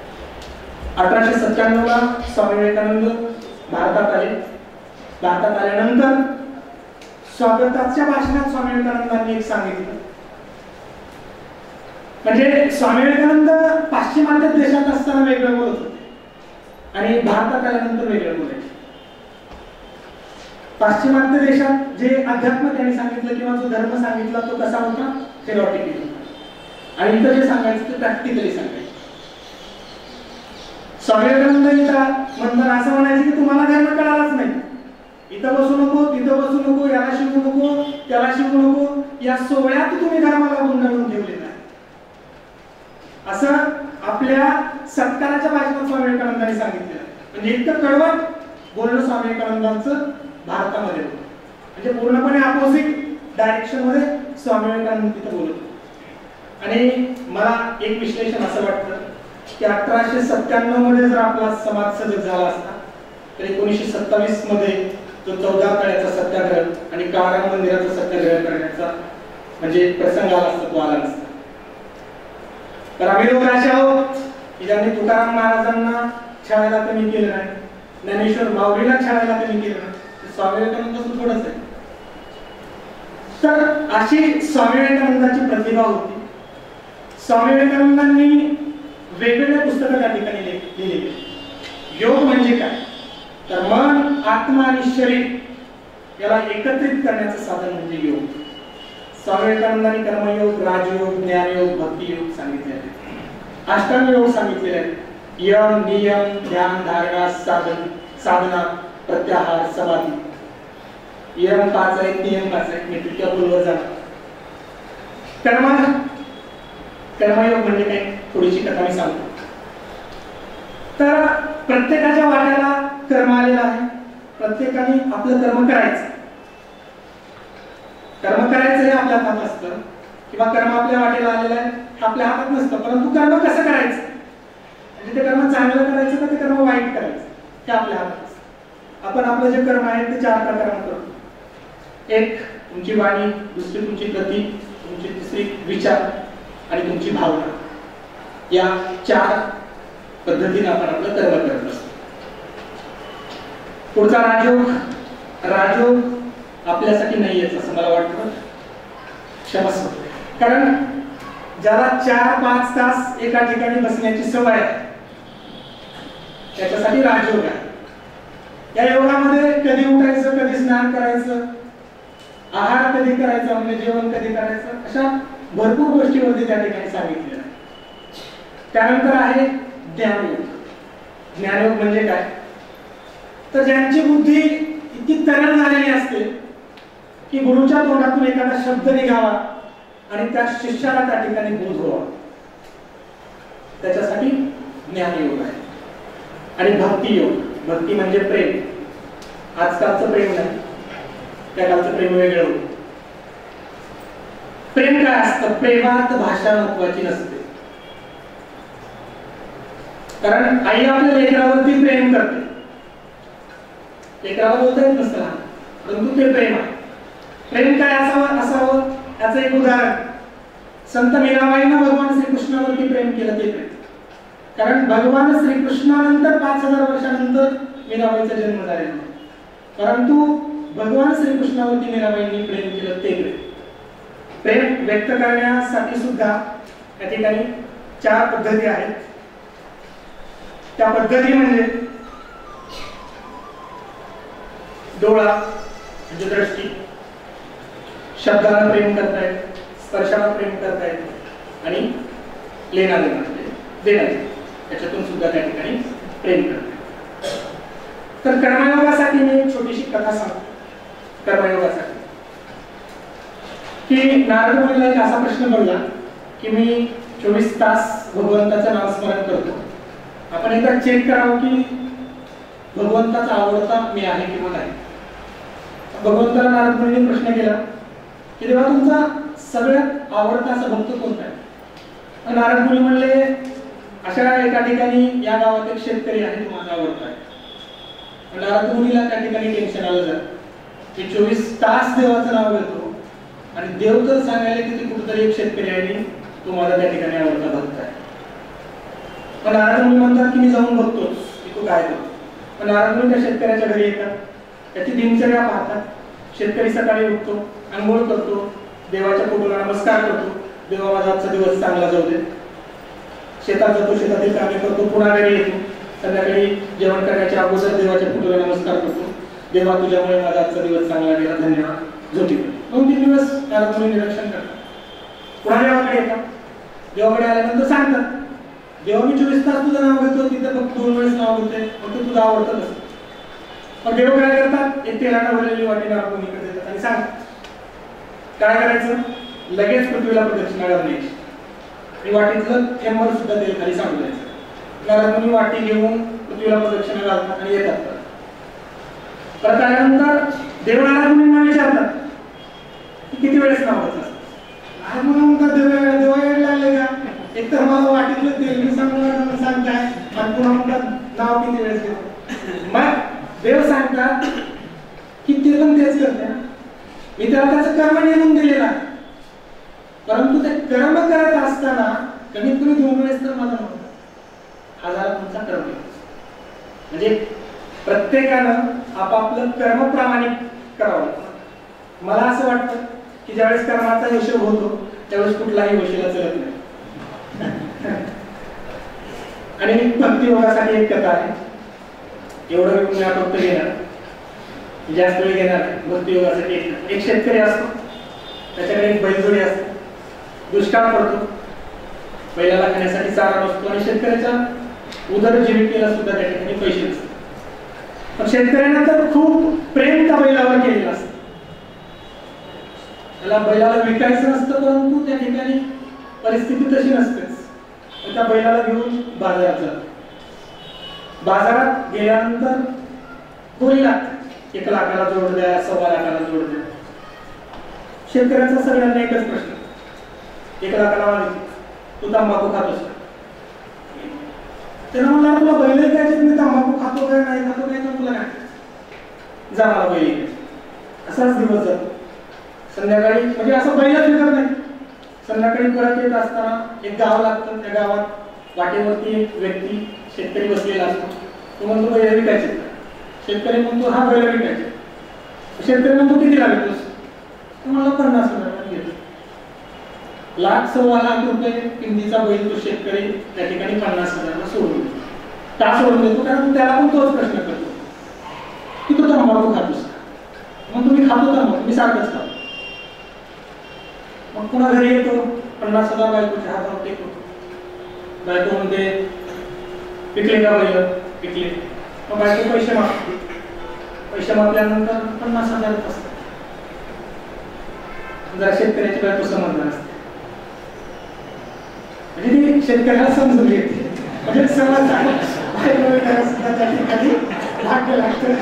1897 ला स्वामी विवेकानंद भारतात आले भारतात आल्यानंतर स्वागताच्या भाषणात स्वामी विवेकानंदांनी एक सांगितलं म्हणजे स्वामी विवेकानंद पाश्चिमात्य देशात असताना वेगळं बोलत होते आणि भारतात आल्यानंतर वेगळं बोलायचे पाश्चिमात्य देशात जे अध्यात्म त्यांनी सांगितलं किंवा जो धर्म सांगितला तो कसा होता थेरॉटिकली आणि इथं जे सांगायचं ते प्रॅक्टिकली सांगायचं स्वामी विवेकानंद म्हणताना असं म्हणायचं की तुम्हाला धर्म कळालाच नाही इथं बसू नको तिथं बसू नको याला शिवू नको त्याला शिवू नको या सोहळ्यात तुम्ही धर्माला गुंडाळून ठेवलेला आहे असं आपल्या सत्काराच्या भाषणात स्वामी विवेकानंदांनी सांगितलेलं म्हणजे इतकं कडवट बोलणं स्वामी विवेकानंदांचं भारतामध्ये होतं म्हणजे पूर्णपणे अपोजिट डायरेक्शन मध्ये स्वामी विवेकानंद तिथं बोलत होते आणि मला एक विश्लेषण असं वाटतं की 1897 मध्ये जर आपला समाज सजग झाला असता तर 1927 मध्ये तो 14 तळ्याचा सत्याग्रह आणि काळाराम मंदिराचा सत्याग्रह करण्याचा म्हणजे प्रसंग आला असता तो आला नसता तर आम्ही लोक असे आहोत की ज्यांनी तुकाराम महाराजांना छळायला कमी केलं नाही, ज्ञानेश्वर माऊलीला छळायला कमी केलं नाही, स्वामी विवेकानंदाचं थोडंच आहे. तर अशी स्वामी विवेकानंदाची प्रतिभा होती. स्वामी विवेकानंदांनी वेगवेगळे पुस्तकं त्या ठिकाणी लिहिली. योग म्हणजे काय, तर मन, आत्मा आणि शरीर याला एकत्रित करण्याचं साधन म्हणजे योग. स्वामी विवेकानंदांनी कर्मयोग, राजयोग, ज्ञानयोग, भक्तियोग सांगितले आहेत. अष्टांग योग सांगितलेले आहेत. यम, नियम, ध्यान, धारणा, साधना, प्रत्याहार, समाधी. यम 5 आहेत, नियम 5 आहेत. मी तुझ्या बोलवर जाणार. कर्मयोग म्हणजे काय, थोडीशी कथा मी सांगतो. तर प्रत्येकाच्या वाट्याला कर्म आलेला आहे. प्रत्येकाने आपलं कर्म करायचं. कर्म करायचं हे आपल्या हातात असतं, किंवा कर्म आपल्या वाटेला आलेलं आहे हे आपल्या हातात नसतं. परंतु कर्म कसं करायचं, म्हणजे ते कर्म चांगलं करायचं का ते कर्म वाईट करायचं हे आपल्या हातात असतं. आपण आपलं जे कर्म आहे ते 4 प्रकारात करतो. एक तुमची वाणी, दुसरी तुमची गती, तुमची तिसरी विचार आणि तुमची भावना. या 4 पद्धतीने आपण आपलं कर्म करत असतो. पुढचा राजयोग. राजयोग आपल्यासाठी नाहीयेच असं मला वाटतं, क्षमस्व. कारण ज्याला 4-5 तास एका ठिकाणी बसण्याची सवय आहे त्याच्यासाठी राजयोग आहे. या योगामध्ये कधी उठायचं, कधी स्नान करायचं, आहार कधी करायचा, म्हणजे जेवण कधी करायचं, अशा भरपूर गोष्टीवरती त्या ठिकाणी सांगितलेलं आहे. त्यानंतर आहे ज्ञानयोग. ज्ञानयोग म्हणजे काय, तर ज्यांची बुद्धी इतकी तरल झालेली असते की गुरुच्या तोंडातून एखादा शब्द निघावा आणि त्या शिष्याला त्या ठिकाणी बोध व्हावा, त्याच्यासाठी ज्ञानयोग आहे. आणि भक्तियोग. भक्ती म्हणजे प्रेम. आजकालचं प्रेम नाही, त्या कालचं प्रेम वेगळं होतं. प्रेम काय असतं, प्रेमात भाषा महत्वाची नसते. कारण आई आपल्या लेकरावरती प्रेम करते, लेकराला बोलता येत नसतं, परंतु ते प्रेम आहे. प्रेम काय असावं याचं एक उदाहरण, संत मीराबाईंना भगवान श्रीकृष्णावरती प्रेम केलं ते प्रेम. कारण भगवान श्रीकृष्णानंतर 5000 वर्षानंतर मीराबाईचा जन्म झालेला, परंतु भगवान श्रीकृष्णावरती मीराबाईंनी प्रेम केलं ते प्रेम. प्रेम व्यक्त करण्यासाठी सुद्धा या ठिकाणी 4 पद्धती आहेत. त्या पद्धती म्हणजे डोळा म्हणजे दृष्टी, शब्दाला प्रेम करतायत, स्पर्शाला प्रेम करतायत, आणि लेना देणं म्हणजे देणं, त्याच्यातून सुद्धा त्या ठिकाणी प्रेम करतायत. तर कर्मयोगासाठी मी एक छोटीशी कथा सांगतो. कर्मयोगासाठी की नारद मुनीला एक असा प्रश्न पडला की मी 24 तास भगवंताचं नामस्मरण करतो, आपण एकदा चेक करावं की भगवंताचा आवडता मी आहे किंवा नाही. भगवंताला नारद मुनीने प्रश्न केला की देवा तुमचा सगळ्यात आवडता असा भक्त कोणता आहे. नारद मुनी म्हणले अशा एका ठिकाणी या गावात एक शेतकरी आहे तो माझा आवडता आहे. नारद मुनीला त्या ठिकाणी टेन्शन आलं जात की 24 तास देवाचं नाव घेतो आणि देव तर सांगायला की ते कुठेतरी एक शेतकरी आहे तो माझा त्या ठिकाणी आवडता भक्त आहे. पण नारद मुनी म्हणतात की मी जाऊन बघतोच की तू काय करतो. पण नारद मुनी त्या शेतकऱ्याच्या घरी येतात, त्याची दिनचर्या पाहतात. शेतकरी सकाळी उठतो, अंघोळ करतो, देवाच्या फोटोला नमस्कार करतो, देवा माझा आजचा दिवस चांगला जाऊ दे. शेतात जातो, शेतातील कामे करतो, पुन्हा घरी येतो, संध्याकाळी जेवण करण्याच्या अगोदर देवाच्या फोटोला नमस्कार करतो, देवा तुझ्यामुळे माझा आजचा दिवस चांगला गेला, धन्यवाद, झोपी. 2-3 दिवस नारद मुनी निरीक्षण करतात. पुन्हा देवाकडे येतात. देवाकडे आल्यानंतर सांगतात देवा मी 24 तास तुझं नाव घेतो, तिथं फक्त 2 वेळेस नाव घेतोय, फक्त तुझं आवडतं कसं. मग देव काय करतात, एक तेलाला भरलेली वाटी नारद मुनीकडे देतात आणि सांगतात काय करायचं, लगेच पृथ्वीला प्रदक्षिणा घालायची आणि वाटीतलं थेंबर सुद्धा तेल खाली सांडू द्यायचं. नारद मुनी वाटी घेऊन पृथ्वीला प्रदक्षिणा घालतात आणि येतात. परत आल्यानंतर देव नारद मुनींना विचारतात की किती वेळेस नाव घेतलं. नारद मुनी म्हणतात देवा येड लागले का, एक तर मला वाटीतलं तेल मी सांगताय आणि पुन्हा म्हणतात नाव किती वेळेस घेतो. मग देव सांगतात की ते पण तेच करते, मी त्याला त्याचं कर्म नेमून दिलेलं आहे, परंतु ते कर्म करत असताना कमीत कमी 2 वेळेस तर मला नव्हतं. हा झाला तुमचा कर्मयोग. म्हणजे प्रत्येकानं आपापलं कर्म प्रामाणिक करावं. मला असं वाटतं की ज्यावेळेस कर्माचा हिशोब होतो त्यावेळेस कुठलाही वशिला चलत नाही. आणि भक्तियोगासाठी एक कथा आहे, एवढं वेळ मी फक्त घेणार, जास्त वेळ घेणार नाही. भक्तियोगासाठी एक शेतकरी असतो, त्याच्याकडे एक बैलजोडी असते. दुष्काळ पडतो, बैलाला खाण्यासाठी चारा नसतो आणि शेतकऱ्याच्या उदरजीविकेला सुद्धा त्या ठिकाणी पैसे नसतात. पण शेतकऱ्यांना तर खूप प्रेम त्या बैलावर केलेलं असतं. त्याला बैलाला विकायचं नसतं, परंतु त्या ठिकाणी परिस्थिती तशी नसतेच. त्या बैलाला घेऊन बाजारात जातो. बाजारात गेल्यानंतर बोली लागते, 1 लाखाला जोड द्या, 1.25 लाखाला जोड द्या. शेतकऱ्याचा सगळ्यांना एकच प्रश्न, 1 लाखाला मागितली, तू तंबाखू खातोस का? त्याला म्हणला तुला बैल घ्यायचे, मी तंबाखू खातो काय नाही खातो काय तर तुला काय, जा मला बैल घ्यायचे. असाच दिवस जातो. संध्याकाळी म्हणजे असं बैलच विकत नाही. संध्याकाळी परत येत असताना एक गाव लागतं. त्या गावात वाटेवरती एक व्यक्ती शेतकरी बसलेला असतो. तो म्हणतो बैल विकायचे. शेतकरी म्हणतो हा बैल विकायचे. शेतकरी म्हणतो कितीला विकतोस? तो म्हणला 50,000 घेतो. 1,00,000-1.25 लाख रुपये किमतीचा बैल तो शेतकरी त्या ठिकाणी 50,000ला सोडून देतो. का सोडून देतो? कारण त्याला पण तोच प्रश्न करतो की तू तंबाखू खातोस का? मग तुम्ही खातो तंबाखू, मी सारखंच खातो. मग पुन्हा घरी येतो, 50,000 बायकोच्या हातावर टेकतो. बायको म्हणते विकले का बैल? विकले. मग बायको पैसे मागते. पैसे मागल्यानंतर 50,000 असतात. जरा शेतकऱ्याची बायको समजणार असते, म्हणजे ती शेतकऱ्याला समजून घेते. म्हणजे समज सुद्धा त्या ठिकाणी भाग्य लागतं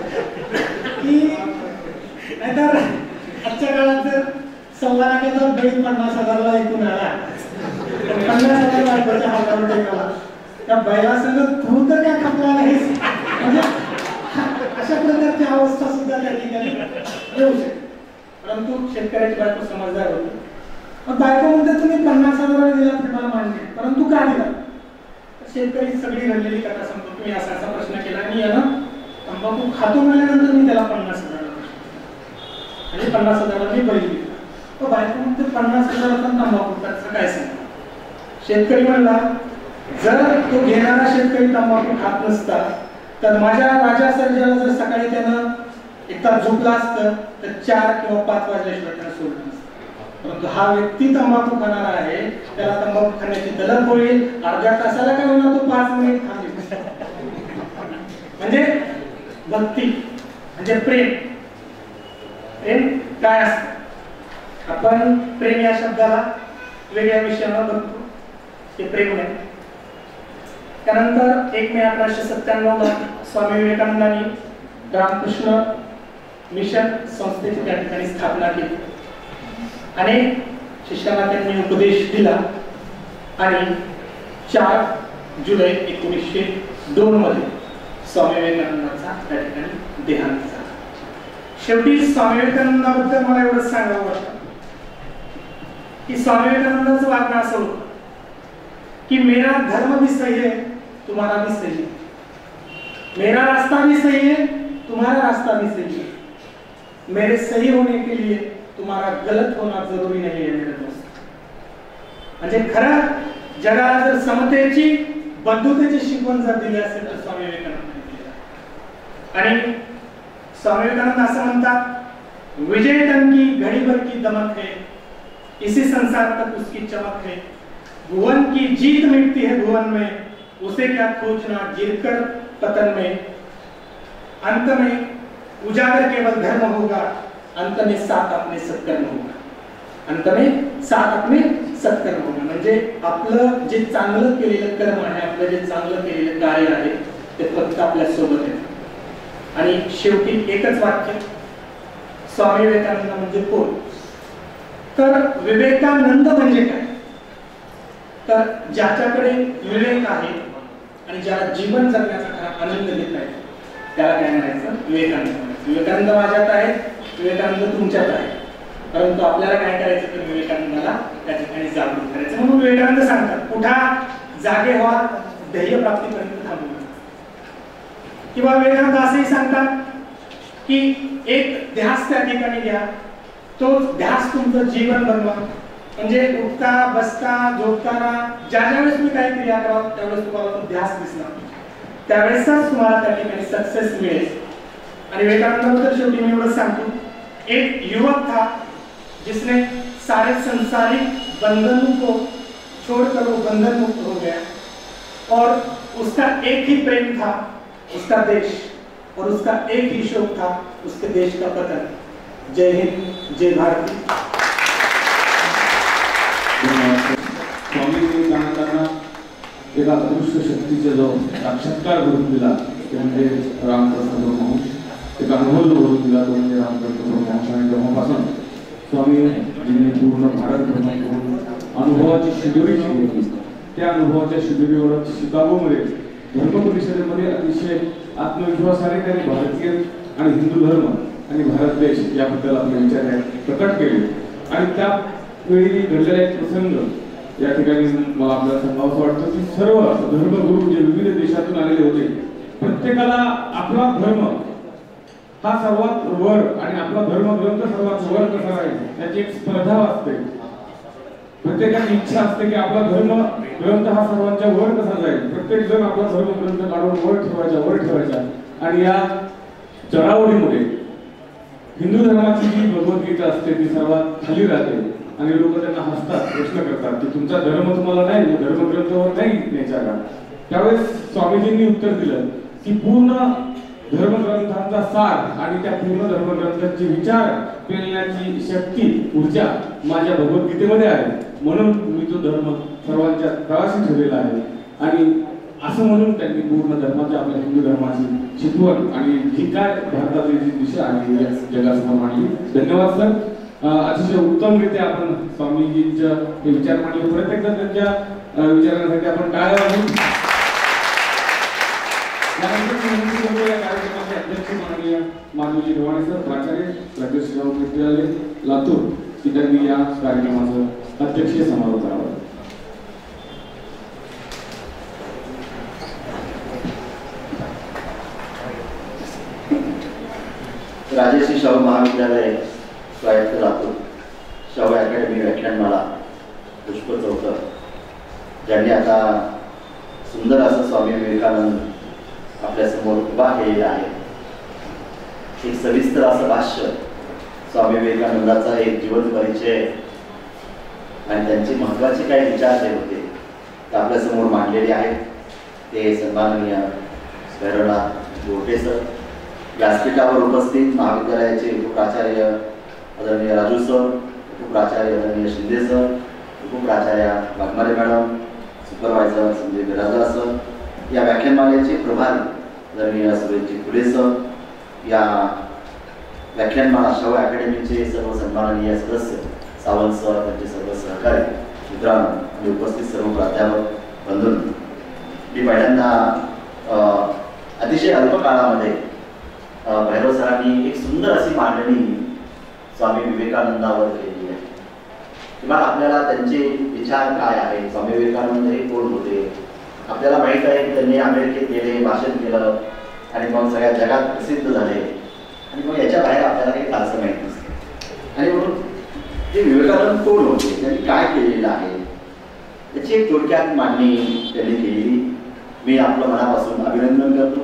की नाहीतर आजच्या काळात जर 1.25 लाखाचा बैल 50,000ला ऐकून आला, 50,000 बायकोच्या हातावर टेकला, त्या बैलासंग तू तर काय खपला नाहीस. म्हणजे अशा प्रकारची अवस्था सुद्धा त्या ठिकाणी येऊ शकते. परंतु शेतकऱ्याची बायको समजदार होती. मग बायको म्हणते तुम्ही 50,000 दिला तर मला मान्य, परंतु का दिला? शेतकरी सगळी घडलेली कथा सांगतो. तुम्ही असा असा प्रश्न केला आणि यानं तंबाखू खातो म्हणल्यानंतर मी त्याला 50,000 म्हणजे 50,000 मी बैल दिला. तो बायको म्हणते 50,000 तंबाखू त्याचं काय सांग? शेतकरी म्हणला जर तो घेणारा शेतकरी तंबाखू खात नसता तर माझ्या राजा सर्जाला जर सकाळी त्यानं एकदा झोपला असतं तर 4 किंवा 5 वाजल्याशिवाय त्याला सोडलं नसतं. परंतु हा व्यक्ती तंबाखू खाणारा आहे, त्याला तंबाखू खाण्याची तलप होईल. अर्ध्या तासाला काय होणार, तो 5 मिनिट थांबेल. म्हणजे भक्ती म्हणजे प्रेम. प्रेम काय असतं? आपण प्रेम या शब्दाला वेगळ्या विषयावर बघतो, ते प्रेम नाही. त्यानंतर 1 मे 1897 स्वामी विवेकानंदांनी रामकृष्ण मिशन संस्थेची त्या ठिकाणी स्थापना केली. अनेक शिष्यांना त्यांनी उपदेश दिला आणि 4 जुलै 1902 मध्ये स्वामी विवेकानंदांचा त्या ठिकाणी देहांत झाला. शेवटी स्वामी विवेकानंदाबद्दल मला एवढंच सांगावं वाटतं की स्वामी विवेकानंदांचं वागणं असं होतं कि मेरा धर्म भी सही है, तुम्हारा भी सही है. मेरा रास्ता भी सही है, तुम्हारा रास्ता भी सही है. मेरे सही होने के लिए तुम्हारा गलत होना जरुरी नहीं है मेरे दोस्त. म्हणजे खरं जगाला जर समतेची बंधुतेची शिकवण जर दिली असेल तर स्वामी विवेकानंदांनी दिली. आणि स्वामी विवेकानंद असं म्हणतात विजयतन की घड़ी भर की दमक है, इसी संसार तक उसकी चमक है. भुवन की जीत मिटती है भुवन में, उसे क्या खोजना गिरकर पतन में. अंत में उजागर केवल धर्म होगा, अंत में साथ अपने सत्कर्म होगा. अंत में साथ अपने सत्कर्म होगा. म्हणजे आपलं जे चांगलं केलेलं कर्म आहे, आपलं जे चांगलं केलेलं कार्य आहे ते फक्त आपल्या सोबत आहे. आणि शेवटी एकच वाक्य, स्वामी विवेकानंद म्हणजे कोण? तर विवेकानंद म्हणजे काय? तर ज्याच्याकडे विवेक आहे आणि ज्याला जीवन जगण्याचा खरा आनंद घेता येतो त्याला काय म्हणायचं? विवेकानंद. विवेकानंद माझ्यात आहे, विवेकानंद तुमच्यात आहे, परंतु आपल्याला काय करायचं तर विवेकानंदाला त्या ठिकाणी जागृत करायचं. म्हणून विवेकानंद सांगतात कुठा जागे व्हा, ध्येय प्राप्तीपर्यंत थांबू नका. किंवा विवेकानंद असंही सांगतात की एक ध्यास त्या ठिकाणी घ्या, तोच ध्यास तुमचं जीवन बनवा. म्हणजे उठता बसता झोपताना ज्या वेळेस तुम्ही काही क्रिया कराल त्यावेळेस तुम्हाला तो ध्यास दिसणार, त्यावेळेसच तुम्हाला त्या ठिकाणी सक्सेस मिळेल. आणि विवेकानंदाबद्दल शेवटी मी एवढंच सांगतो, एक युवक था जिसने सारे संसारिक बंधनों को छोड़कर वो बंधन मुक्त हो गया और उसका एक ही प्रेम था, उसका देश, और उसका एक ही शोक था, उसके देश का पतन. जय हिंद, जय भारत. स्वामींनी त्यांना एका अदृश्य शक्तीचा जो साक्षात्कार करून दिला ते म्हणजे रामप्रसाद परमहंस. एक अनुभव जो करून दिला तो म्हणजे रामप्रसाद परमहंस. आणि तेव्हापासून स्वामीजींनी पूर्ण भारत भ्रमण करून अनुभवाची शिदोरी शिकवली. त्या अनुभवाच्या शिदोरीवर शिकागोमध्ये धर्म परिषदेमध्ये अतिशय आत्मविश्वासाने त्यांनी भारतीय आणि हिंदू धर्म आणि भारत देश याबद्दल आपले विचार प्रकट केले. आणि त्यावेळी घडलेला एक प्रसंग या ठिकाणी मला आपल्याला सांगावंसं वाटतं की सर्व धर्मगुरू जे विविध देशातून आलेले होते, प्रत्येकाला आपला धर्म हा सर्वात वर आणि आपला धर्मग्रंथ सर्वात वर कसा राहील याची एक स्पर्धा असते. प्रत्येकाची इच्छा असते की आपला धर्मग्रंथ हा सर्वांच्या वर कसा जाईल. प्रत्येक जण आपला धर्मग्रंथ काढून वर ठेवायचा. आणि या चढाओढीमध्ये हिंदू धर्माची जी भगवद्गीता असते ती सर्वात खाली राहते आणि लोक त्यांना हसतात, प्रश्न करतात की तुमचा धर्म तुम्हाला नाही धर्मग्रंथावर नाही न्यायचा का. त्यावेळेस स्वामीजींनी उत्तर दिलं की पूर्ण धर्मग्रंथांचा सार आणि त्या पूर्ण धर्मग्रंथांचे विचार पेलण्याची शक्ती ऊर्जा माझ्या भगवद्गीतेमध्ये आहे, म्हणून मी तो धर्म सर्वांच्या तळाशी ठेवलेला आहे. आणि असं म्हणून त्यांनी पूर्ण धर्माच्या आपल्या हिंदू धर्माची शिकवण आणि जी काय भारताची जी दिशा आहे जगासमोर मांडली. धन्यवाद सर. अतिशय उत्तमरित्या आपण स्वामीजींच्या हे विचार मांडले. परत एकदा त्यांच्या विचारांसाठी आपण टाळ्या वाजवू. या कार्यक्रमाचे अध्यक्ष माननीय माधवजी ढवाणे सर, प्राचार्य राजश्री विद्यालय लातूर, की त्यांनी या कार्यक्रमाचं अध्यक्षीय समारोप करावा. राजश्री शाहू महाविद्यालय स्वायत्त लातूर शाहू अकॅडमी व्याख्यानमाला पुष्प चौकर, ज्यांनी आता सुंदर असं स्वामी विवेकानंद आपल्यासमोर उभा केलेला आहे. एक सविस्तर असं भाष्य स्वामी विवेकानंदाचा एक जीवन परिचय आणि त्यांचे महत्त्वाचे काही विचार जे होते ते आपल्यासमोर मांडलेले आहेत. ते सन्माननीय भैरवनाथ गोटे सर, व्यासपीठावर उपस्थित महाविद्यालयाचे उपप्राचार्य आदरणीय राजू सर, उपप्राचार्य आदरणीय शिंदे सर, उपप्राचार्य Waghmare madam, supervisor Sanjay Birajdar sir, या व्याख्यानमालेचे प्रभारी आदरणीय सुरेशजी फुले सर, या व्याख्यानमाला शाहू अकॅडमीचे सर्व सन्माननीय सदस्य सावंत सर, त्यांचे सर्व सहकारी मित्रांनो आणि उपस्थित सर्व प्राध्यापक बंधूंनो, मी पहिल्यांदा अतिशय अल्प काळामध्ये भैरव सरांनी एक सुंदर अशी मांडणी स्वामी विवेकानंदावर केली आहे. किंवा आपल्याला त्यांचे विचार काय आहेत, स्वामी विवेकानंद हे कोण होते, आपल्याला माहीत आहे की त्यांनी अमेरिकेत गेले, भाषण केलं आणि मग सगळ्या जगात प्रसिद्ध झाले आणि मग याच्या बाहेर आपल्याला काही फारसं माहीत नसते. आणि म्हणून ते विवेकानंद कोण होते, त्यांनी काय केलेलं आहे याची एक थोडक्यात मांडणी त्यांनी केलेली. मी आपलं मनापासून अभिनंदन करतो.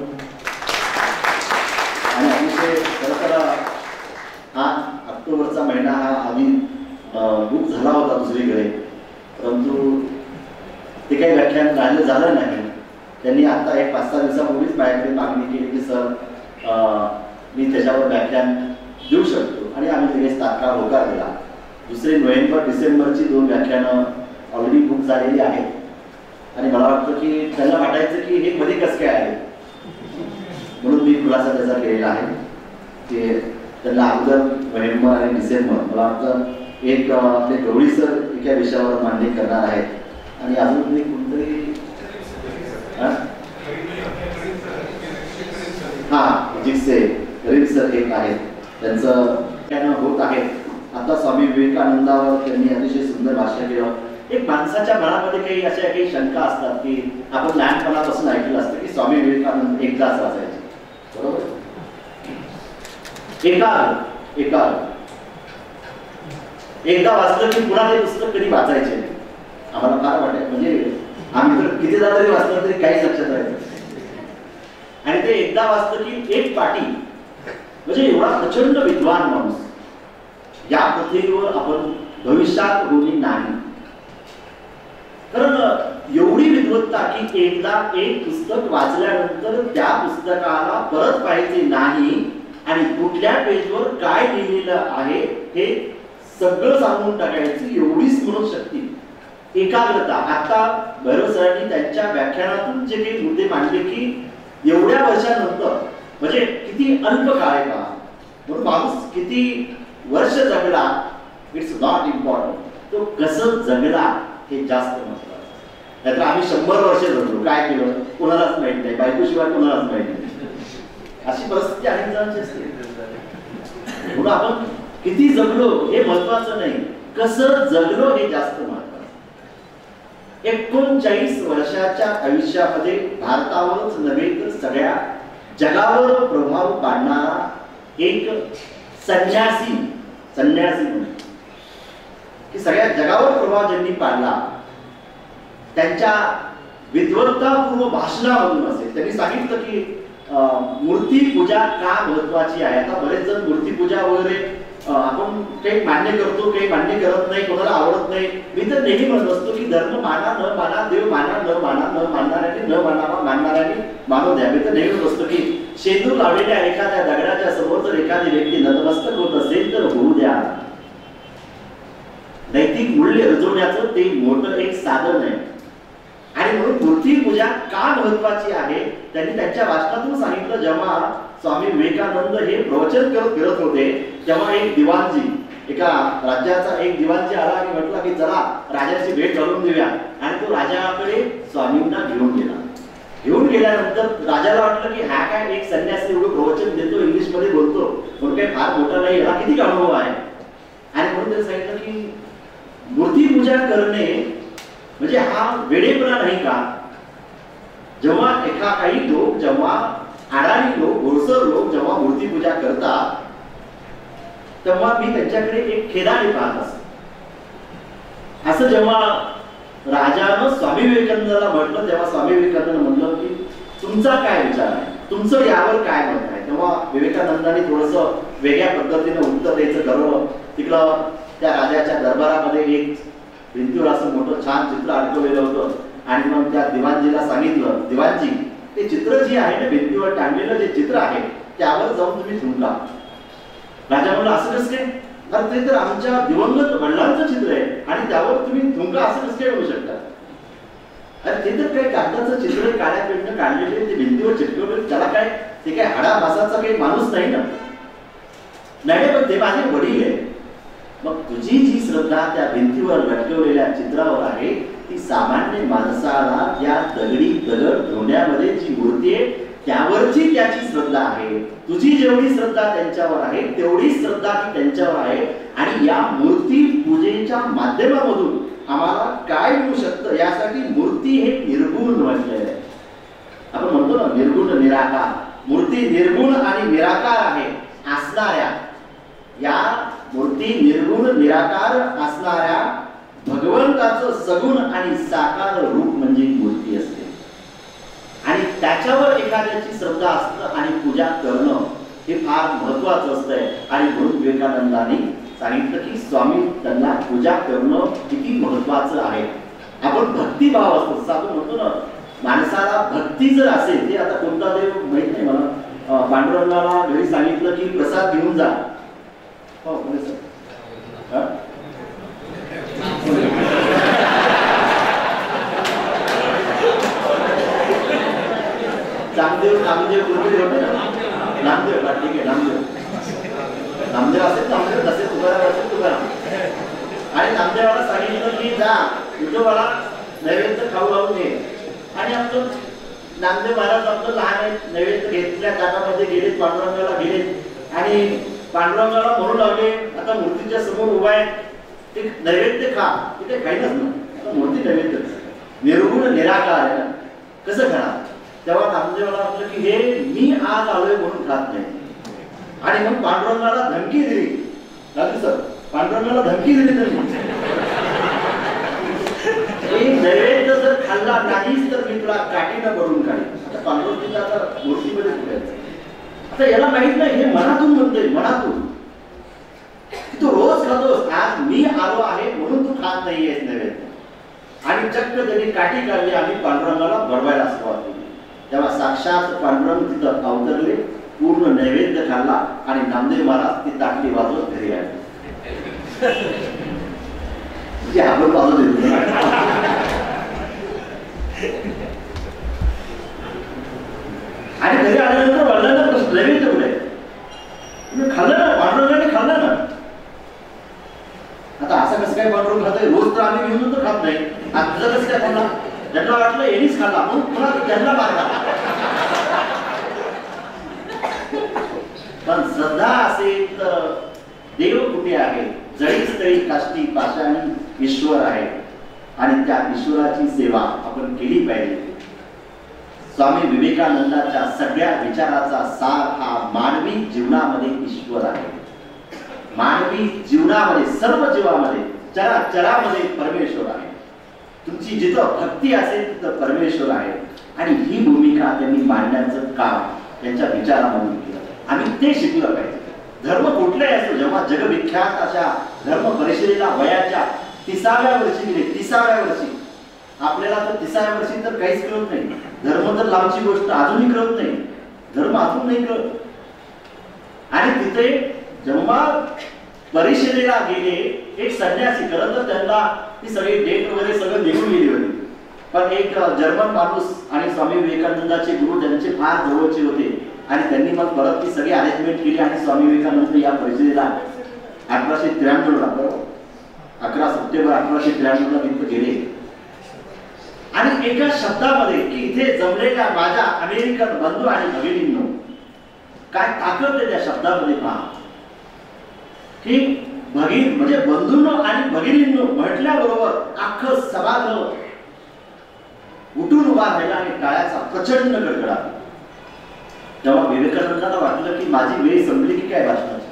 आणि अतिशय खरं तर हा ऑक्टोबरचा महिना हा आम्ही बुक झाला होता दुसरीकडे, परंतु ते काही व्याख्यान राहिलं झालं नाही. त्यांनी आता एक 5-6 दिवसापूर्वीच माझ्याकडे मागणी केली की सर मी त्याच्यावर व्याख्यान देऊ शकतो आणि आम्ही लगेच तात्काळ होकार दिला. 2 नोव्हेंबर-डिसेंबरची 2 व्याख्यानं ऑलरेडी बुक झालेली आहेत आणि मला वाटतं की त्यांना वाटायचं की हे मध्ये कसं काय आहे, म्हणून मी खुलासा त्याचा केलेला आहे की त्यांना अगोदर नोव्हेंबर आणि डिसेंबर मला वाटतं एक आपले गवळी सर एका विषयावर मांडणी करणार आहेत आणि अजून तुम्ही कोणतरी फिजिक्सचे गरीब सर एक आहेत, त्यांचं होत आहे. आता स्वामी विवेकानंदावर त्यांनी अतिशय सुंदर भाष्य केलं. एक माणसाच्या मनामध्ये काही अशा काही शंका असतात की आपण लहानपणापासून ऐकलं असतं की स्वामी विवेकानंद एकदाच वाचायचे, बरोबर? एकदा वाचलं की पुन्हा ते पुस्तक कधी वाचायचे नाही. आम्हाला फार वाटत, म्हणजे आम्ही तर कितीदा तरी वाचलं तरी काहीच लक्षात राहायचं. आणि ते एकदा वाचलं की एक पाटी, म्हणजे एवढा प्रचंड विद्वान माणूस या पृथ्वीवर आपण भविष्यात होणी नाही. कारण एवढी विद्वत्ता की एकदा एक पुस्तक वाचल्यानंतर त्या पुस्तकाला परत पाहायचे नाही आणि कुठल्या पेजवर काय लिहिलेलं आहे हे सगळं सांगून टाकायची एवढी स्मरणशक्ती, एकाग्रता. आता भैरव सरांनी त्यांच्या व्याख्यानातून जे काही मुद्दे मांडले की एवढ्या वर्षानंतर, म्हणजे किती अल्प काळ आहे का, म्हणून माणूस किती वर्ष जगला इट्स नॉट इम्पॉर्टंट, तो कसं जगला हे जास्त महत्त्वाचं. नाहीतर आम्ही 100 वर्ष जगलो, काय केलं कोणालाच माहित नाही, बायकोशिवाय कोणालाच माहित नाही, अशी परिस्थिती अनेक जणांची असते. म्हणून आपण किती जगलो हे महत्वाचं नाही, कसं जगलो हे जास्त महत्वाचं. 39 वर्षाच्या आयुष्यामध्ये भारतावरच नव्हे तर सगळ्या जगावर प्रभाव पाडणारा एक संन्यासी म्हणून की सगळ्या जगावर प्रभाव ज्यांनी पाडला, त्यांच्या विद्वत्तापूर्व भाषणामधून असेल त्यांनी सांगितलं की मूर्ती पूजा का महत्वाची आहे. आता बरेच जण मूर्ती पूजा वगैरे आपण काही मान्य करतो, काही मान्य करत नाही, कोणाला आवडत नाही. मी तर नेहमी म्हणत असतो की धर्म माना न माना, देव माना न माना, न मानणाऱ्यांनी न मानावा, मानणाऱ्यांनी मानू द्या. मी तर नेहमी म्हणत असतो की शेंदूर लावलेल्या एखाद्या दगडाच्या समोर जर एखादी व्यक्ती नतमस्तक होत असेल तर होऊ द्या. नैतिक मूल्य रुजवण्याचं ते मोठं एक साधन आहे. आणि म्हणून मूर्ती पूजा का महत्वाची आहे त्यांनी त्यांच्या भाषणातून सांगितलं. जेव्हा स्वामी विवेकानंद हे प्रवचन करत फिरत होते तेव्हा एक दिवाणजी, एका राज्याचा एक दिवाणजी आला आणि म्हटला की चला राजाची भेट घालून देऊया. आणि तो राजाकडे स्वामींना घेऊन गेला. घेऊन गेल्यानंतर राजाला वाटलं की हा काय एक संन्यासी एवढं प्रवचन देतो, इंग्लिश मध्ये बोलतो, म्हणून काही फार मोठा नाही, याला किती अनुभव आहे. आणि म्हणून त्यांनी सांगितलं की मूर्ती पूजा करणे म्हणजे हा वेडेपणा नाही का. जेव्हा काही लोक, जेव्हा अडाणी लोक, घोडसर लोक जेव्हा मूर्ती पूजा करतात तेव्हा मी त्यांच्याकडे एक खेदाने पाहत असतो. असं जेव्हा राजानं स्वामी विवेकानंदाला म्हटलं तेव्हा स्वामी विवेकानंद म्हटलं की तुमचा काय विचार आहे, तुमचं यावर काय मत आहे. तेव्हा विवेकानंदांनी थोडंसं वेगळ्या पद्धतीने उत्तर द्यायचं ठरवलं. तिकडं त्या राजाच्या दरबारामध्ये एक भिंतीवर असं मोठं छान चित्र अडकवलेलं होतं. आणि मग त्या दिवाणजीला सांगितलं, दिवाणजी ते चित्र जे आहे ना भिंतीवर टांगलेलं जे चित्र आहे त्यावर जाऊन तुम्ही थुंका. राजा म्हणला असं कसं काय, अरे ते तर आमच्या दिवंगत वडिलांचं चित्र आहे आणि त्यावर तुम्ही थुंका असं कसं काय होऊ शकता. अरे ते तर काही कागदाचं चित्र काळ्या पेंटनं काढलेले ते भिंतीवर चिटकवलेलं, त्याला काय ते काय हाडामासाचा काही माणूस नाही ना. नाही पण ते माझे वडील आहे. मग तुझी जी श्रद्धा त्या भिंतीवर लटकवलेल्या चित्रावर आहे ती सामान्य माणसाला त्या दगडी दगड धोंड्यामध्ये जी मूर्ती आहे त्यावरची त्याची श्रद्धा आहे. तुझी जेवढी श्रद्धा त्यांच्यावर आहे तेवढी श्रद्धा ती त्यांच्यावर आहे. आणि या मूर्ती पूजेच्या माध्यमामधून आम्हाला काय मिळू शकतं यासाठी मूर्ती हे निर्गुण म्हटलेलं आहे. आपण म्हणतो ना निर्गुण निराकार. मूर्ती निर्गुण आणि निराकार आहे असणाऱ्या, या मूर्ती निर्गुण निराकार असणाऱ्या भगवंताचं सगुण आणि साकार रूप म्हणजे मूर्ती असते. आणि त्याच्यावर एखाद्याची श्रद्धा असणं आणि पूजा करणं हे फार महत्वाचं असतंय. आणि म्हणून विवेकानंदांनी सांगितलं की स्वामी त्यांना पूजा करणं किती महत्वाचं आहे. आपण भक्तिभाव असतो जसं आपण म्हणतो ना, माणसाला भक्ती जर असेल, ते आता कोणता देव माहित नाही मला, पांडुरंगाला घरी सांगितलं की प्रसाद घेऊन जा. हो कोणी सर नामदेव कोणते होते ना, नामदेव का, ठीक आहे नामदेव असेल नामदेव नसेल तुकाराम असेल तुकाराम. आणि नामदेवाला सांगितलं की जा विठोबाला नैवेद्य खाऊ घालून ये. आणि आपलं नामदेव महाराज आपलं लहान आहे, नैवेद्य घेतल्या ताटामध्ये गेले, पांडुरंगाला गेले आणि पांडुरंगाला म्हणू लागले आता मूर्तीच्या समोर उभा आहे ते नैवेद्य खा. ते काही खाईनच ना, मूर्ती नैवेद्य निर्गुण निराकार आहे ना, कसं खाणार? तेव्हा नामदेवाला म्हटलं की हे मी आज आलोय म्हणून खात नाही. आणि मग पांडुरंगाला धमकी दिली. राजू सर, पांडुरंगाला धमकी दिली तर नैवेद्य जर खाल्ला नाहीच तर मी तुला काठीनं भरून काढेन. आता पांडुरंगाचा आता मूर्तीमध्ये पुढे आता याला माहित नाही, हे मनातून म्हणतोय, मनातून तू रोज खातोस, आज मी आलो आहे म्हणून तू खात नाहीयेस नैवेद्य. आणि चक्क त्यांनी काठी काढली आणि पांडुरंगाला बडवायला सुरुवात केली. तेव्हा साक्षात पांडुरंग तिथं अवतरले, पूर्ण नैवेद्य खाल्ला आणि नामदेव महाराज ती ताटली वाजवत घरी आले. म्हणजे आपण वाजवत येतो आणि घरी आल्यानंतर वडिलांना प्रश्न, नैवेद्य कुठे? तुम्ही खाल्लं ना, पांडुरंगाने खाल्लं ना. आता असं कसं काय पांडुरंग खातोय? रोज तर आम्ही घेऊन तर खात नाही, आज तुझं कसं काय खाल्ला? त्यांना वाटलं यांनीच खाल्ला म्हणून पुन्हा त्यांना मारला. पण श्रद्धा असेल तर देव कुठे आहे? जळी तळी काष्टी पाषाणी ईश्वर आहे आणि त्या ईश्वराची सेवा आपण केली पाहिजे. स्वामी विवेकानंदाच्या सगळ्या विचाराचा सार हा मानवी जीवनामध्ये ईश्वर आहे. मानवी जीवनामध्ये सर्व जीवामध्ये चराचरामध्ये परमेश्वर आहे. तुमची जिथं भक्ती असेल तिथं परमेश्वर आहे. आणि ही भूमिका त्यांनी मांडण्याचं काम त्यांच्या विचारामधून केलं. आम्ही ते शिकलं पाहिजे. धर्म कुठलाही असतो, जेव्हा जगविख्यात अशा धर्म परिषदेला वयाच्या 30व्या वर्षी गेले, 30व्या वर्षी आपल्याला तर 30व्या वर्षी तर काहीच कळत नाही. धर्म तर लांबची गोष्ट, अजूनही कळत नाही. धर्म अजून नाही कळत. आणि तिथे जेव्हा परिषदेला गेले एक संन्यासी, खरं तर त्यांना ती सगळी डेट वगैरे सगळं निघून गेली होती. पण एक जर्मन माणूस आणि स्वामी विवेकानंदाचे गुरु त्यांचे फार जवळचे होते आणि त्यांनी मग परत ती सगळी अरेंजमेंट केली आणि स्वामी विवेकानंद या परिषदेला 1893 ला, बरोबर 11 सप्टेंबर 1893 ला तिथे गेले. आणि एका शब्दामध्ये की इथे जमलेल्या माझ्या अमेरिकन बंधू आणि भगिनींनो, काय ताकद आहे त्या शब्दामध्ये पहा. की भगिनी म्हणजे बंधूंनो आणि भगिनींनो म्हटल्याबरोबर अख्खं सभागृह उठून उभा राहिला आणि टाळ्याचा प्रचंड कडकडाट. तेव्हा विवेकानंदांना वाटलं की माझी वेळ संपली की काय भाषणाची,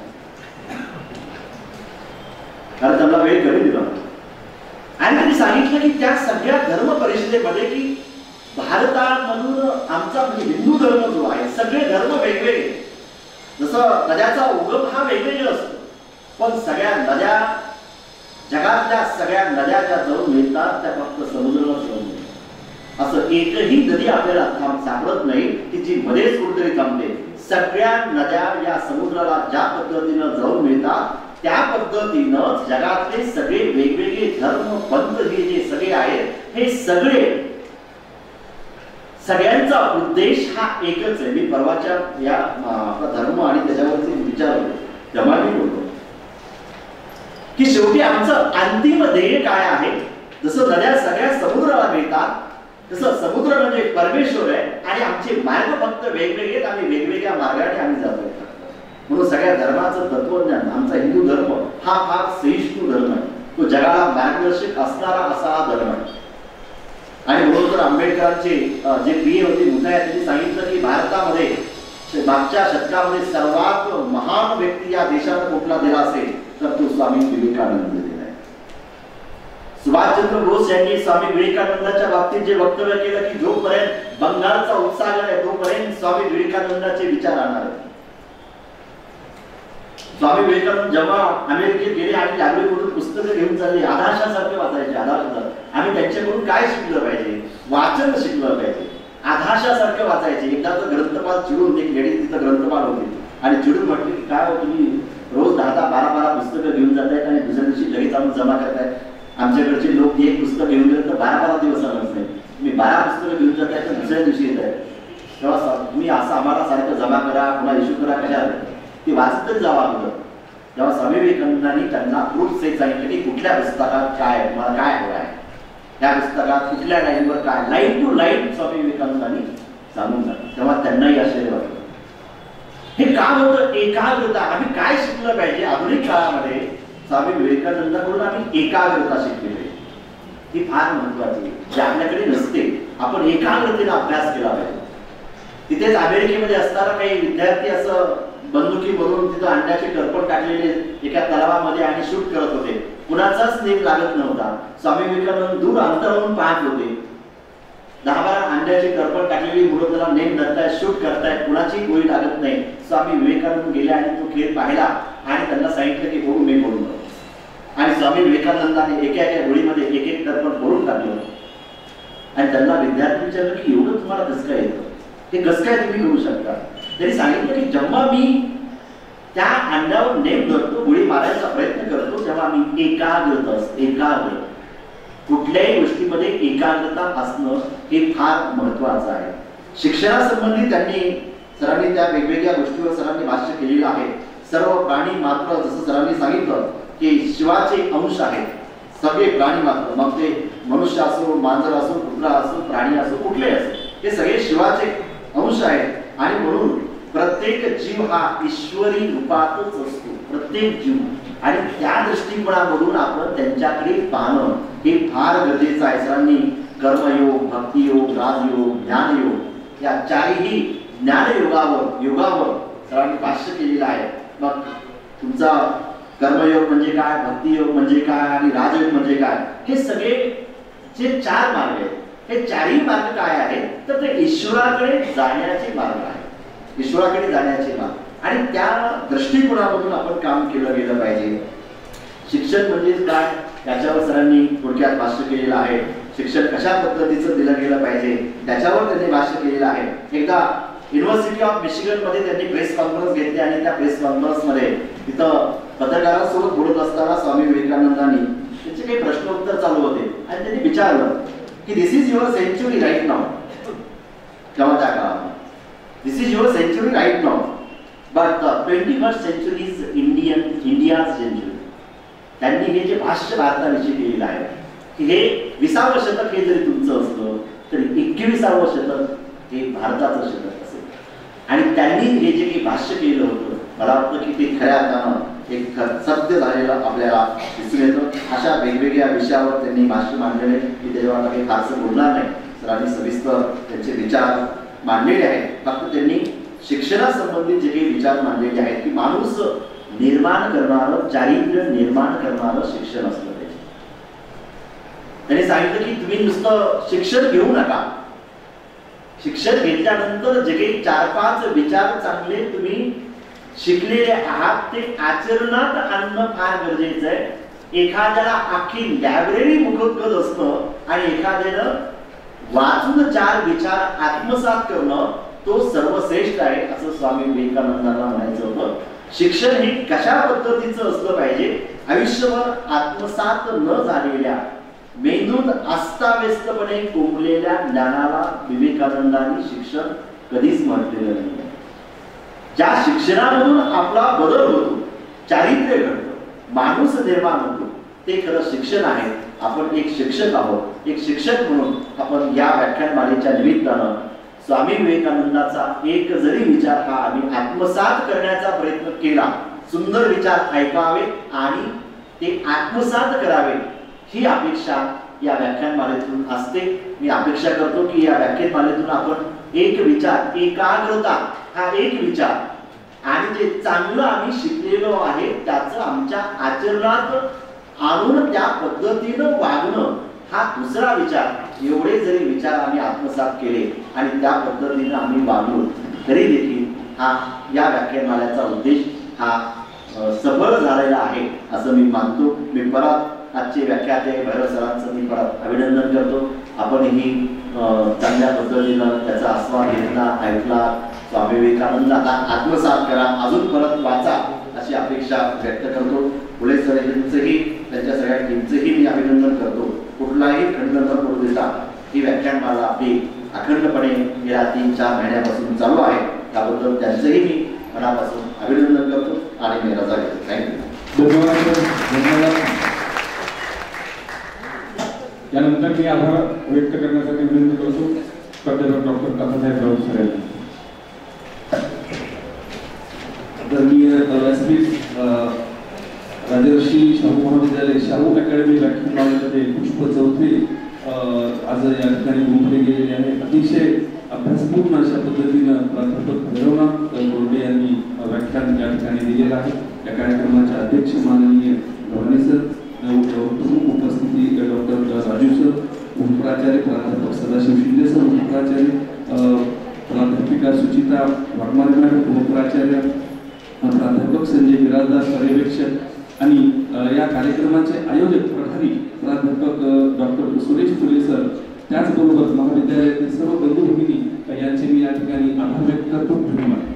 कारण त्यांना वेळ कमी दिला. आणि त्यांनी सांगितलं की त्या सगळ्या धर्म परिषदेमध्ये की भारतामधून आमचा म्हणजे हिंदू धर्म जो आहे, सगळे धर्म वेगवेगळे, जसं नद्याचा उगम हा वेगवेगळा असतो, पण सगळ्या नद्या, जगातल्या सगळ्या नद्या ज्या जाऊन मिळतात त्या फक्त समुद्राला जाऊन मिळतात. असं एकही नदी आपल्याला सापडत नाही की जी मध्येच कुठेतरी थांबते. सगळ्या नद्या या समुद्राला ज्या पद्धतीनं जाऊन मिळतात त्या पद्धतीनं जगातले सगळे वेगवेगळे धर्म पंथ हे जे सगळे आहेत हे सगळे सगळ्यांचा उद्देश हा एकच आहे. मी परवाच्या या धर्म आणि त्याच्यावरती विचार तेव्हा मी बोलतो की शेवटी आमचं अंतिम ध्येय काय आहे. जसं नद्या सगळ्या समुद्राला मिळतात तसं समुद्र म्हणजे परमेश्वर आहे आणि आमचे मार्ग फक्त वेगवेगळे, आम्ही वेगवेगळ्या मार्गाने आम्ही जातोय. म्हणून सगळ्या धर्माचं तत्वज्ञान, आमचा हिंदू धर्म हा फार सहिष्णू धर्म आहे. तो जगाला मार्गदर्शक असणारा असा हा धर्म आहे. आणि म्हणून तर आंबेडकरांचे जे प्रिय होते मुथाया त्यांनी सांगितलं की भारतामध्ये मागच्या शतकामध्ये सर्वात महान व्यक्ती या देशात कुठला दिला असेल तर तो स्वामी विवेकानंद दिला आहे. सुभाषचंद्र बोस यांनी स्वामी विवेकानंदाच्या बाबतीत जे वक्तव्य केलं की जोपर्यंत बंगालचा उपसागर आहे तोपर्यंत स्वामी विवेकानंदाचे विचार आणणार आहेत. स्वामी विवेकानंद जेव्हा अमेरिकेत गेले आणि लागलीकडून पुस्तकं घेऊन चालले, आधाशासारखे वाचायचे. आम्ही त्यांच्याकडून काय शिकलं पाहिजे? वाचन शिकलं पाहिजे. आधाशासारखं वाचायचे. एकदा तर ग्रंथपाल चिडून, एक लेडी तिथं ग्रंथपाल होती आणि चिडून म्हटली की काय हो तुम्ही रोज 10-12 पुस्तकं घेऊन जातायत आणि दुसऱ्या दिवशी लगेच आणून जमा करतायत. आमच्याकडचे लोक एक पुस्तक घेऊन गेले तर 12 दिवस आणत नाही. तुम्ही 12 पुस्तकं घेऊन जाताय तर दुसऱ्या दिवशी येत आहे. तेव्हा तुम्ही असं आम्हाला सारखं जमा करा, पुन्हा इश्यू करा, कशा ती वाचत तरी जावा अगोदर. तेव्हा स्वामी विवेकानंदांनी त्यांना प्रूफ से सांगितलं की कुठल्या पुस्तकात काय मला काय हवं आहे, त्या पुस्तकात कुठल्या लाईनवर काय, लाईन टू लाईन स्वामी विवेकानंदांनी सांगून जातात. तेव्हा त्यांनाही आश्चर्य वाटलं. हे का होतं? एकाग्रता. आम्ही काय शिकलं पाहिजे? आधुनिक काळामध्ये स्वामी विवेकानंदाकडून आम्ही एकाग्रता शिकलेली. ही फार महत्वाची, जी आपल्याकडे नसते. आपण एकाग्रतेने अभ्यास केला पाहिजे. तिथेच अमेरिकेमध्ये असताना काही विद्यार्थी असं बंदुकीवरून तिथं अंड्याचे टरपण टाकलेले एका तलावामध्ये आणि शूट करत होते. कुणाचाच नेम लागत नव्हता. स्वामी विवेकानंद दूर अंतरावरून पाहत होते. 10-12 अंड्याचे टरपण टाकलेली मुलं त्याला नेम धरतायत, शूट करतायत, कुणाची गोळी लागत नाही. स्वामी विवेकानंद गेले आणि तो खेळ पाहिला आणि त्यांना सांगितलं की बोलू मी बोलून. आणि स्वामी विवेकानंदाने एका एका गोळीमध्ये एक एक टरपण बोलून टाकलं. आणि त्यांना विद्यार्थी विचारलं की एवढं तुम्हाला कसं काय येतं, हे कसं काय तुम्ही करू शकता. त्यांनी सांगितलं की जेव्हा मी त्या अंड्यावर नेम धरतो, गोळी मारायचा प्रयत्न करतो, तेव्हा मी एकाग्र कुठल्याही गोष्टीमध्ये एकाग्रता असणं हे फार महत्वाचं आहे. शिक्षणासंबंधी सरांनी त्या वेगवेगळ्या गोष्टीवर सरांनी भाष्य केलेलं आहे. सर्व प्राणी मात्र, जसं सरांनी सांगितलं की शिवाचे अंश आहेत सगळे प्राणी मात्र, मग ते मनुष्य असो, मांजर असो, कुत्रा असो, प्राणी असो, कुठलेही असो, हे सगळे शिवाचे अंश आहेत. आणि म्हणून प्रत्येक जीव हा ईश्वरी रूपातच असतो, प्रत्येक जीव. आणि त्या दृष्टिकोनामधून आपण त्यांच्याकडे पाहणं हे फार गरजेचं आहे. सरांनी कर्मयोग, भक्तियोग, राजयोग, ज्ञानयोग या चारही योगावर सरांनी भाष्य केलेलं आहे. मग तुमचा कर्मयोग म्हणजे काय, भक्तियोग म्हणजे काय आणि राजयोग म्हणजे काय, हे सगळे जे 4 मार्ग आहेत, हे 4ही मार्ग काय आहेत तर ते ईश्वराकडे जाण्याचे मार्ग आहेत. ईश्वराकडे जाण्याचे मार्ग. आणि त्या दृष्टिकोनामधून आपण काम केलं गेलं पाहिजे. शिक्षण म्हणजे काय याच्यावर सरांनी थोडक्यात भाष्य केलेलं आहे. शिक्षण कशा पद्धतीचं दिलं गेलं पाहिजे त्याच्यावर त्यांनी भाष्य केलेलं आहे. एकदा युनिव्हर्सिटी ऑफ मिशिगन मध्ये त्यांनी प्रेस कॉन्फरन्स घेतली आणि त्या प्रेस कॉन्फरन्स मध्ये तिथं पत्रकारांसोबत बोलत असताना स्वामी विवेकानंदांनी त्यांचे काही प्रश्नोत्तर चालू होते आणि त्यांनी विचारलं की this is your century right now. तेव्हा त्या काळात this is your century right now but the 21st century is India's century. त्यांनी हे जे भाष्य भारताविषयी केलेलं आहे की हे 20वे शतक हे जरी तुमचं असलं तरी 21वे शतक हे भारताचं शतक असेल. आणि त्यांनी हे जे काही भाष्य केलं होतं मला वाटतं की ते खऱ्या अर्थानं एक सत्य झालेलं आपल्याला दिसून येतं. अशा वेगवेगळ्या विषयावर त्यांनी भाष्य मांडलेले की त्याच्यावर काही फारसं बोलणार नाही. सरांनी सविस्तर त्यांचे विचार मांडलेले आहेत. फक्त त्यांनी शिक्षणासंबंधित जे काही विचार मांडलेले आहेत की माणूस निर्माण करणारं, चारित्र्य निर्माण करणारं शिक्षण असलं पाहिजे. त्यांनी सांगितलं की तुम्ही नुसतं शिक्षण घेऊ नका, शिक्षण घेतल्यानंतर जे काही 4-5 विचार चांगले तुम्ही शिकलेले आहात ते आचरणात आणणं फार गरजेचं आहे. एखाद्याला अख्खी लायब्ररी मुखोद्गत असतं आणि एखाद्यानं वाचून 4 विचार आत्मसात करणं तो सर्वश्रेष्ठ आहे असं स्वामी विवेकानंदांना म्हणायचं होतं. शिक्षण हे कशा पद्धतीचं असलं पाहिजे, आयुष्यभर आत्मसात न झालेल्या मेंदूत अस्ताव्यस्तपणे कोंबलेल्या ज्ञानाला विवेकानंदांनी शिक्षण कधीच म्हटलेलं नाही. ज्या शिक्षणामधून आपला बदल होतो, चारित्र्य घडतं, माणूस निर्माण होतो, ते खरं शिक्षण आहे. आपण एक शिक्षक आहोत. एक शिक्षक म्हणून आपण या व्याख्यानमालेच्या निमित्तानं स्वामी विवेकानंदाचा एक जरी विचार हा आम्ही आत्मसात करण्याचा प्रयत्न केला, सुंदर विचार ऐकावे आणि ते आत्मसात करावे ही अपेक्षा या व्याख्यानमालेतून असते. मी अपेक्षा करतो की या व्याख्यानमालेतून आपण एक विचार, एकाग्रता हा एक विचार आणि जे चांगलं आम्ही शिकलेलो आहे त्याचं आमच्या आचरणात आणून त्या पद्धतीनं वागणं हा दुसरा विचार, एवढे जरी विचार आम्ही आत्मसात केले आणि त्या पद्धतीनं आम्ही वागलो तरी देखील हा या व्याख्यानमालेचा उद्देश हा सफळ झालेला आहे असं मी मानतो. मी परत आजचे व्याख्याते भैरव सरांचं मी परत अभिनंदन करतो. आपणही चांगल्या पद्धतीनं त्याचा आस्वाद घेतला, ऐकला. स्वामी विवेकानंद आता आत्मसात करा, अजून परत वाचा अशी अपेक्षा व्यक्त करतो. पुढे सर यांचंही त्यांच्या सगळ्या टीमचंही मी अभिनंदन करतो. कुठलाही खंड न पडू देता ही व्याख्यानमाला आपली अखंडपणे गेल्या 3-4 महिन्यापासून चालू आहे. त्याबद्दल त्यांचंही मी मनापासून अभिनंदन करतो आणि मी रजा घेतो. थँक्यू. धन्यवाद. त्यानंतर मी आभार व्यक्त करण्यासाठी विनंती करतो प्राध्यापक डॉक्टर काकासाहेब राऊत सर यांना. आदरणीय व्यासपीठ राजर्षी शाहू महाविद्यालय शाहू अकॅडमी व्याख्यानमालेमध्ये पुष्प चौथे आज या ठिकाणी गुंफले गेलेले आहे. अतिशय अभ्यासपूर्ण अशा पद्धतीनं प्राध्यापक भैरवनाथ गोरडे यांनी व्याख्यान या ठिकाणी दिलेलं आहे. या कार्यक्रमाचे अध्यक्ष माननीय ढवणे सर, प्रमुख उपस्थिती डॉक्टर राजू सर, उपप्राचार्य प्राध्यापक सदाशिव शिंदे सर, उपप्राचार्य प्राध्यापिका सुचिता वाघमारे मॅडम, उपप्राचार्य प्राध्यापक संजय बिराजदार, पर्यवेक्षक आणि या कार्यक्रमाचे आयोजक प्रभारी प्राध्यापक डॉक्टर सुरेश फुले सर, त्याचबरोबर महाविद्यालयातील सर्व बंधू भगिनी यांचे मी या ठिकाणी आभार व्यक्त करतो. धन्यवाद.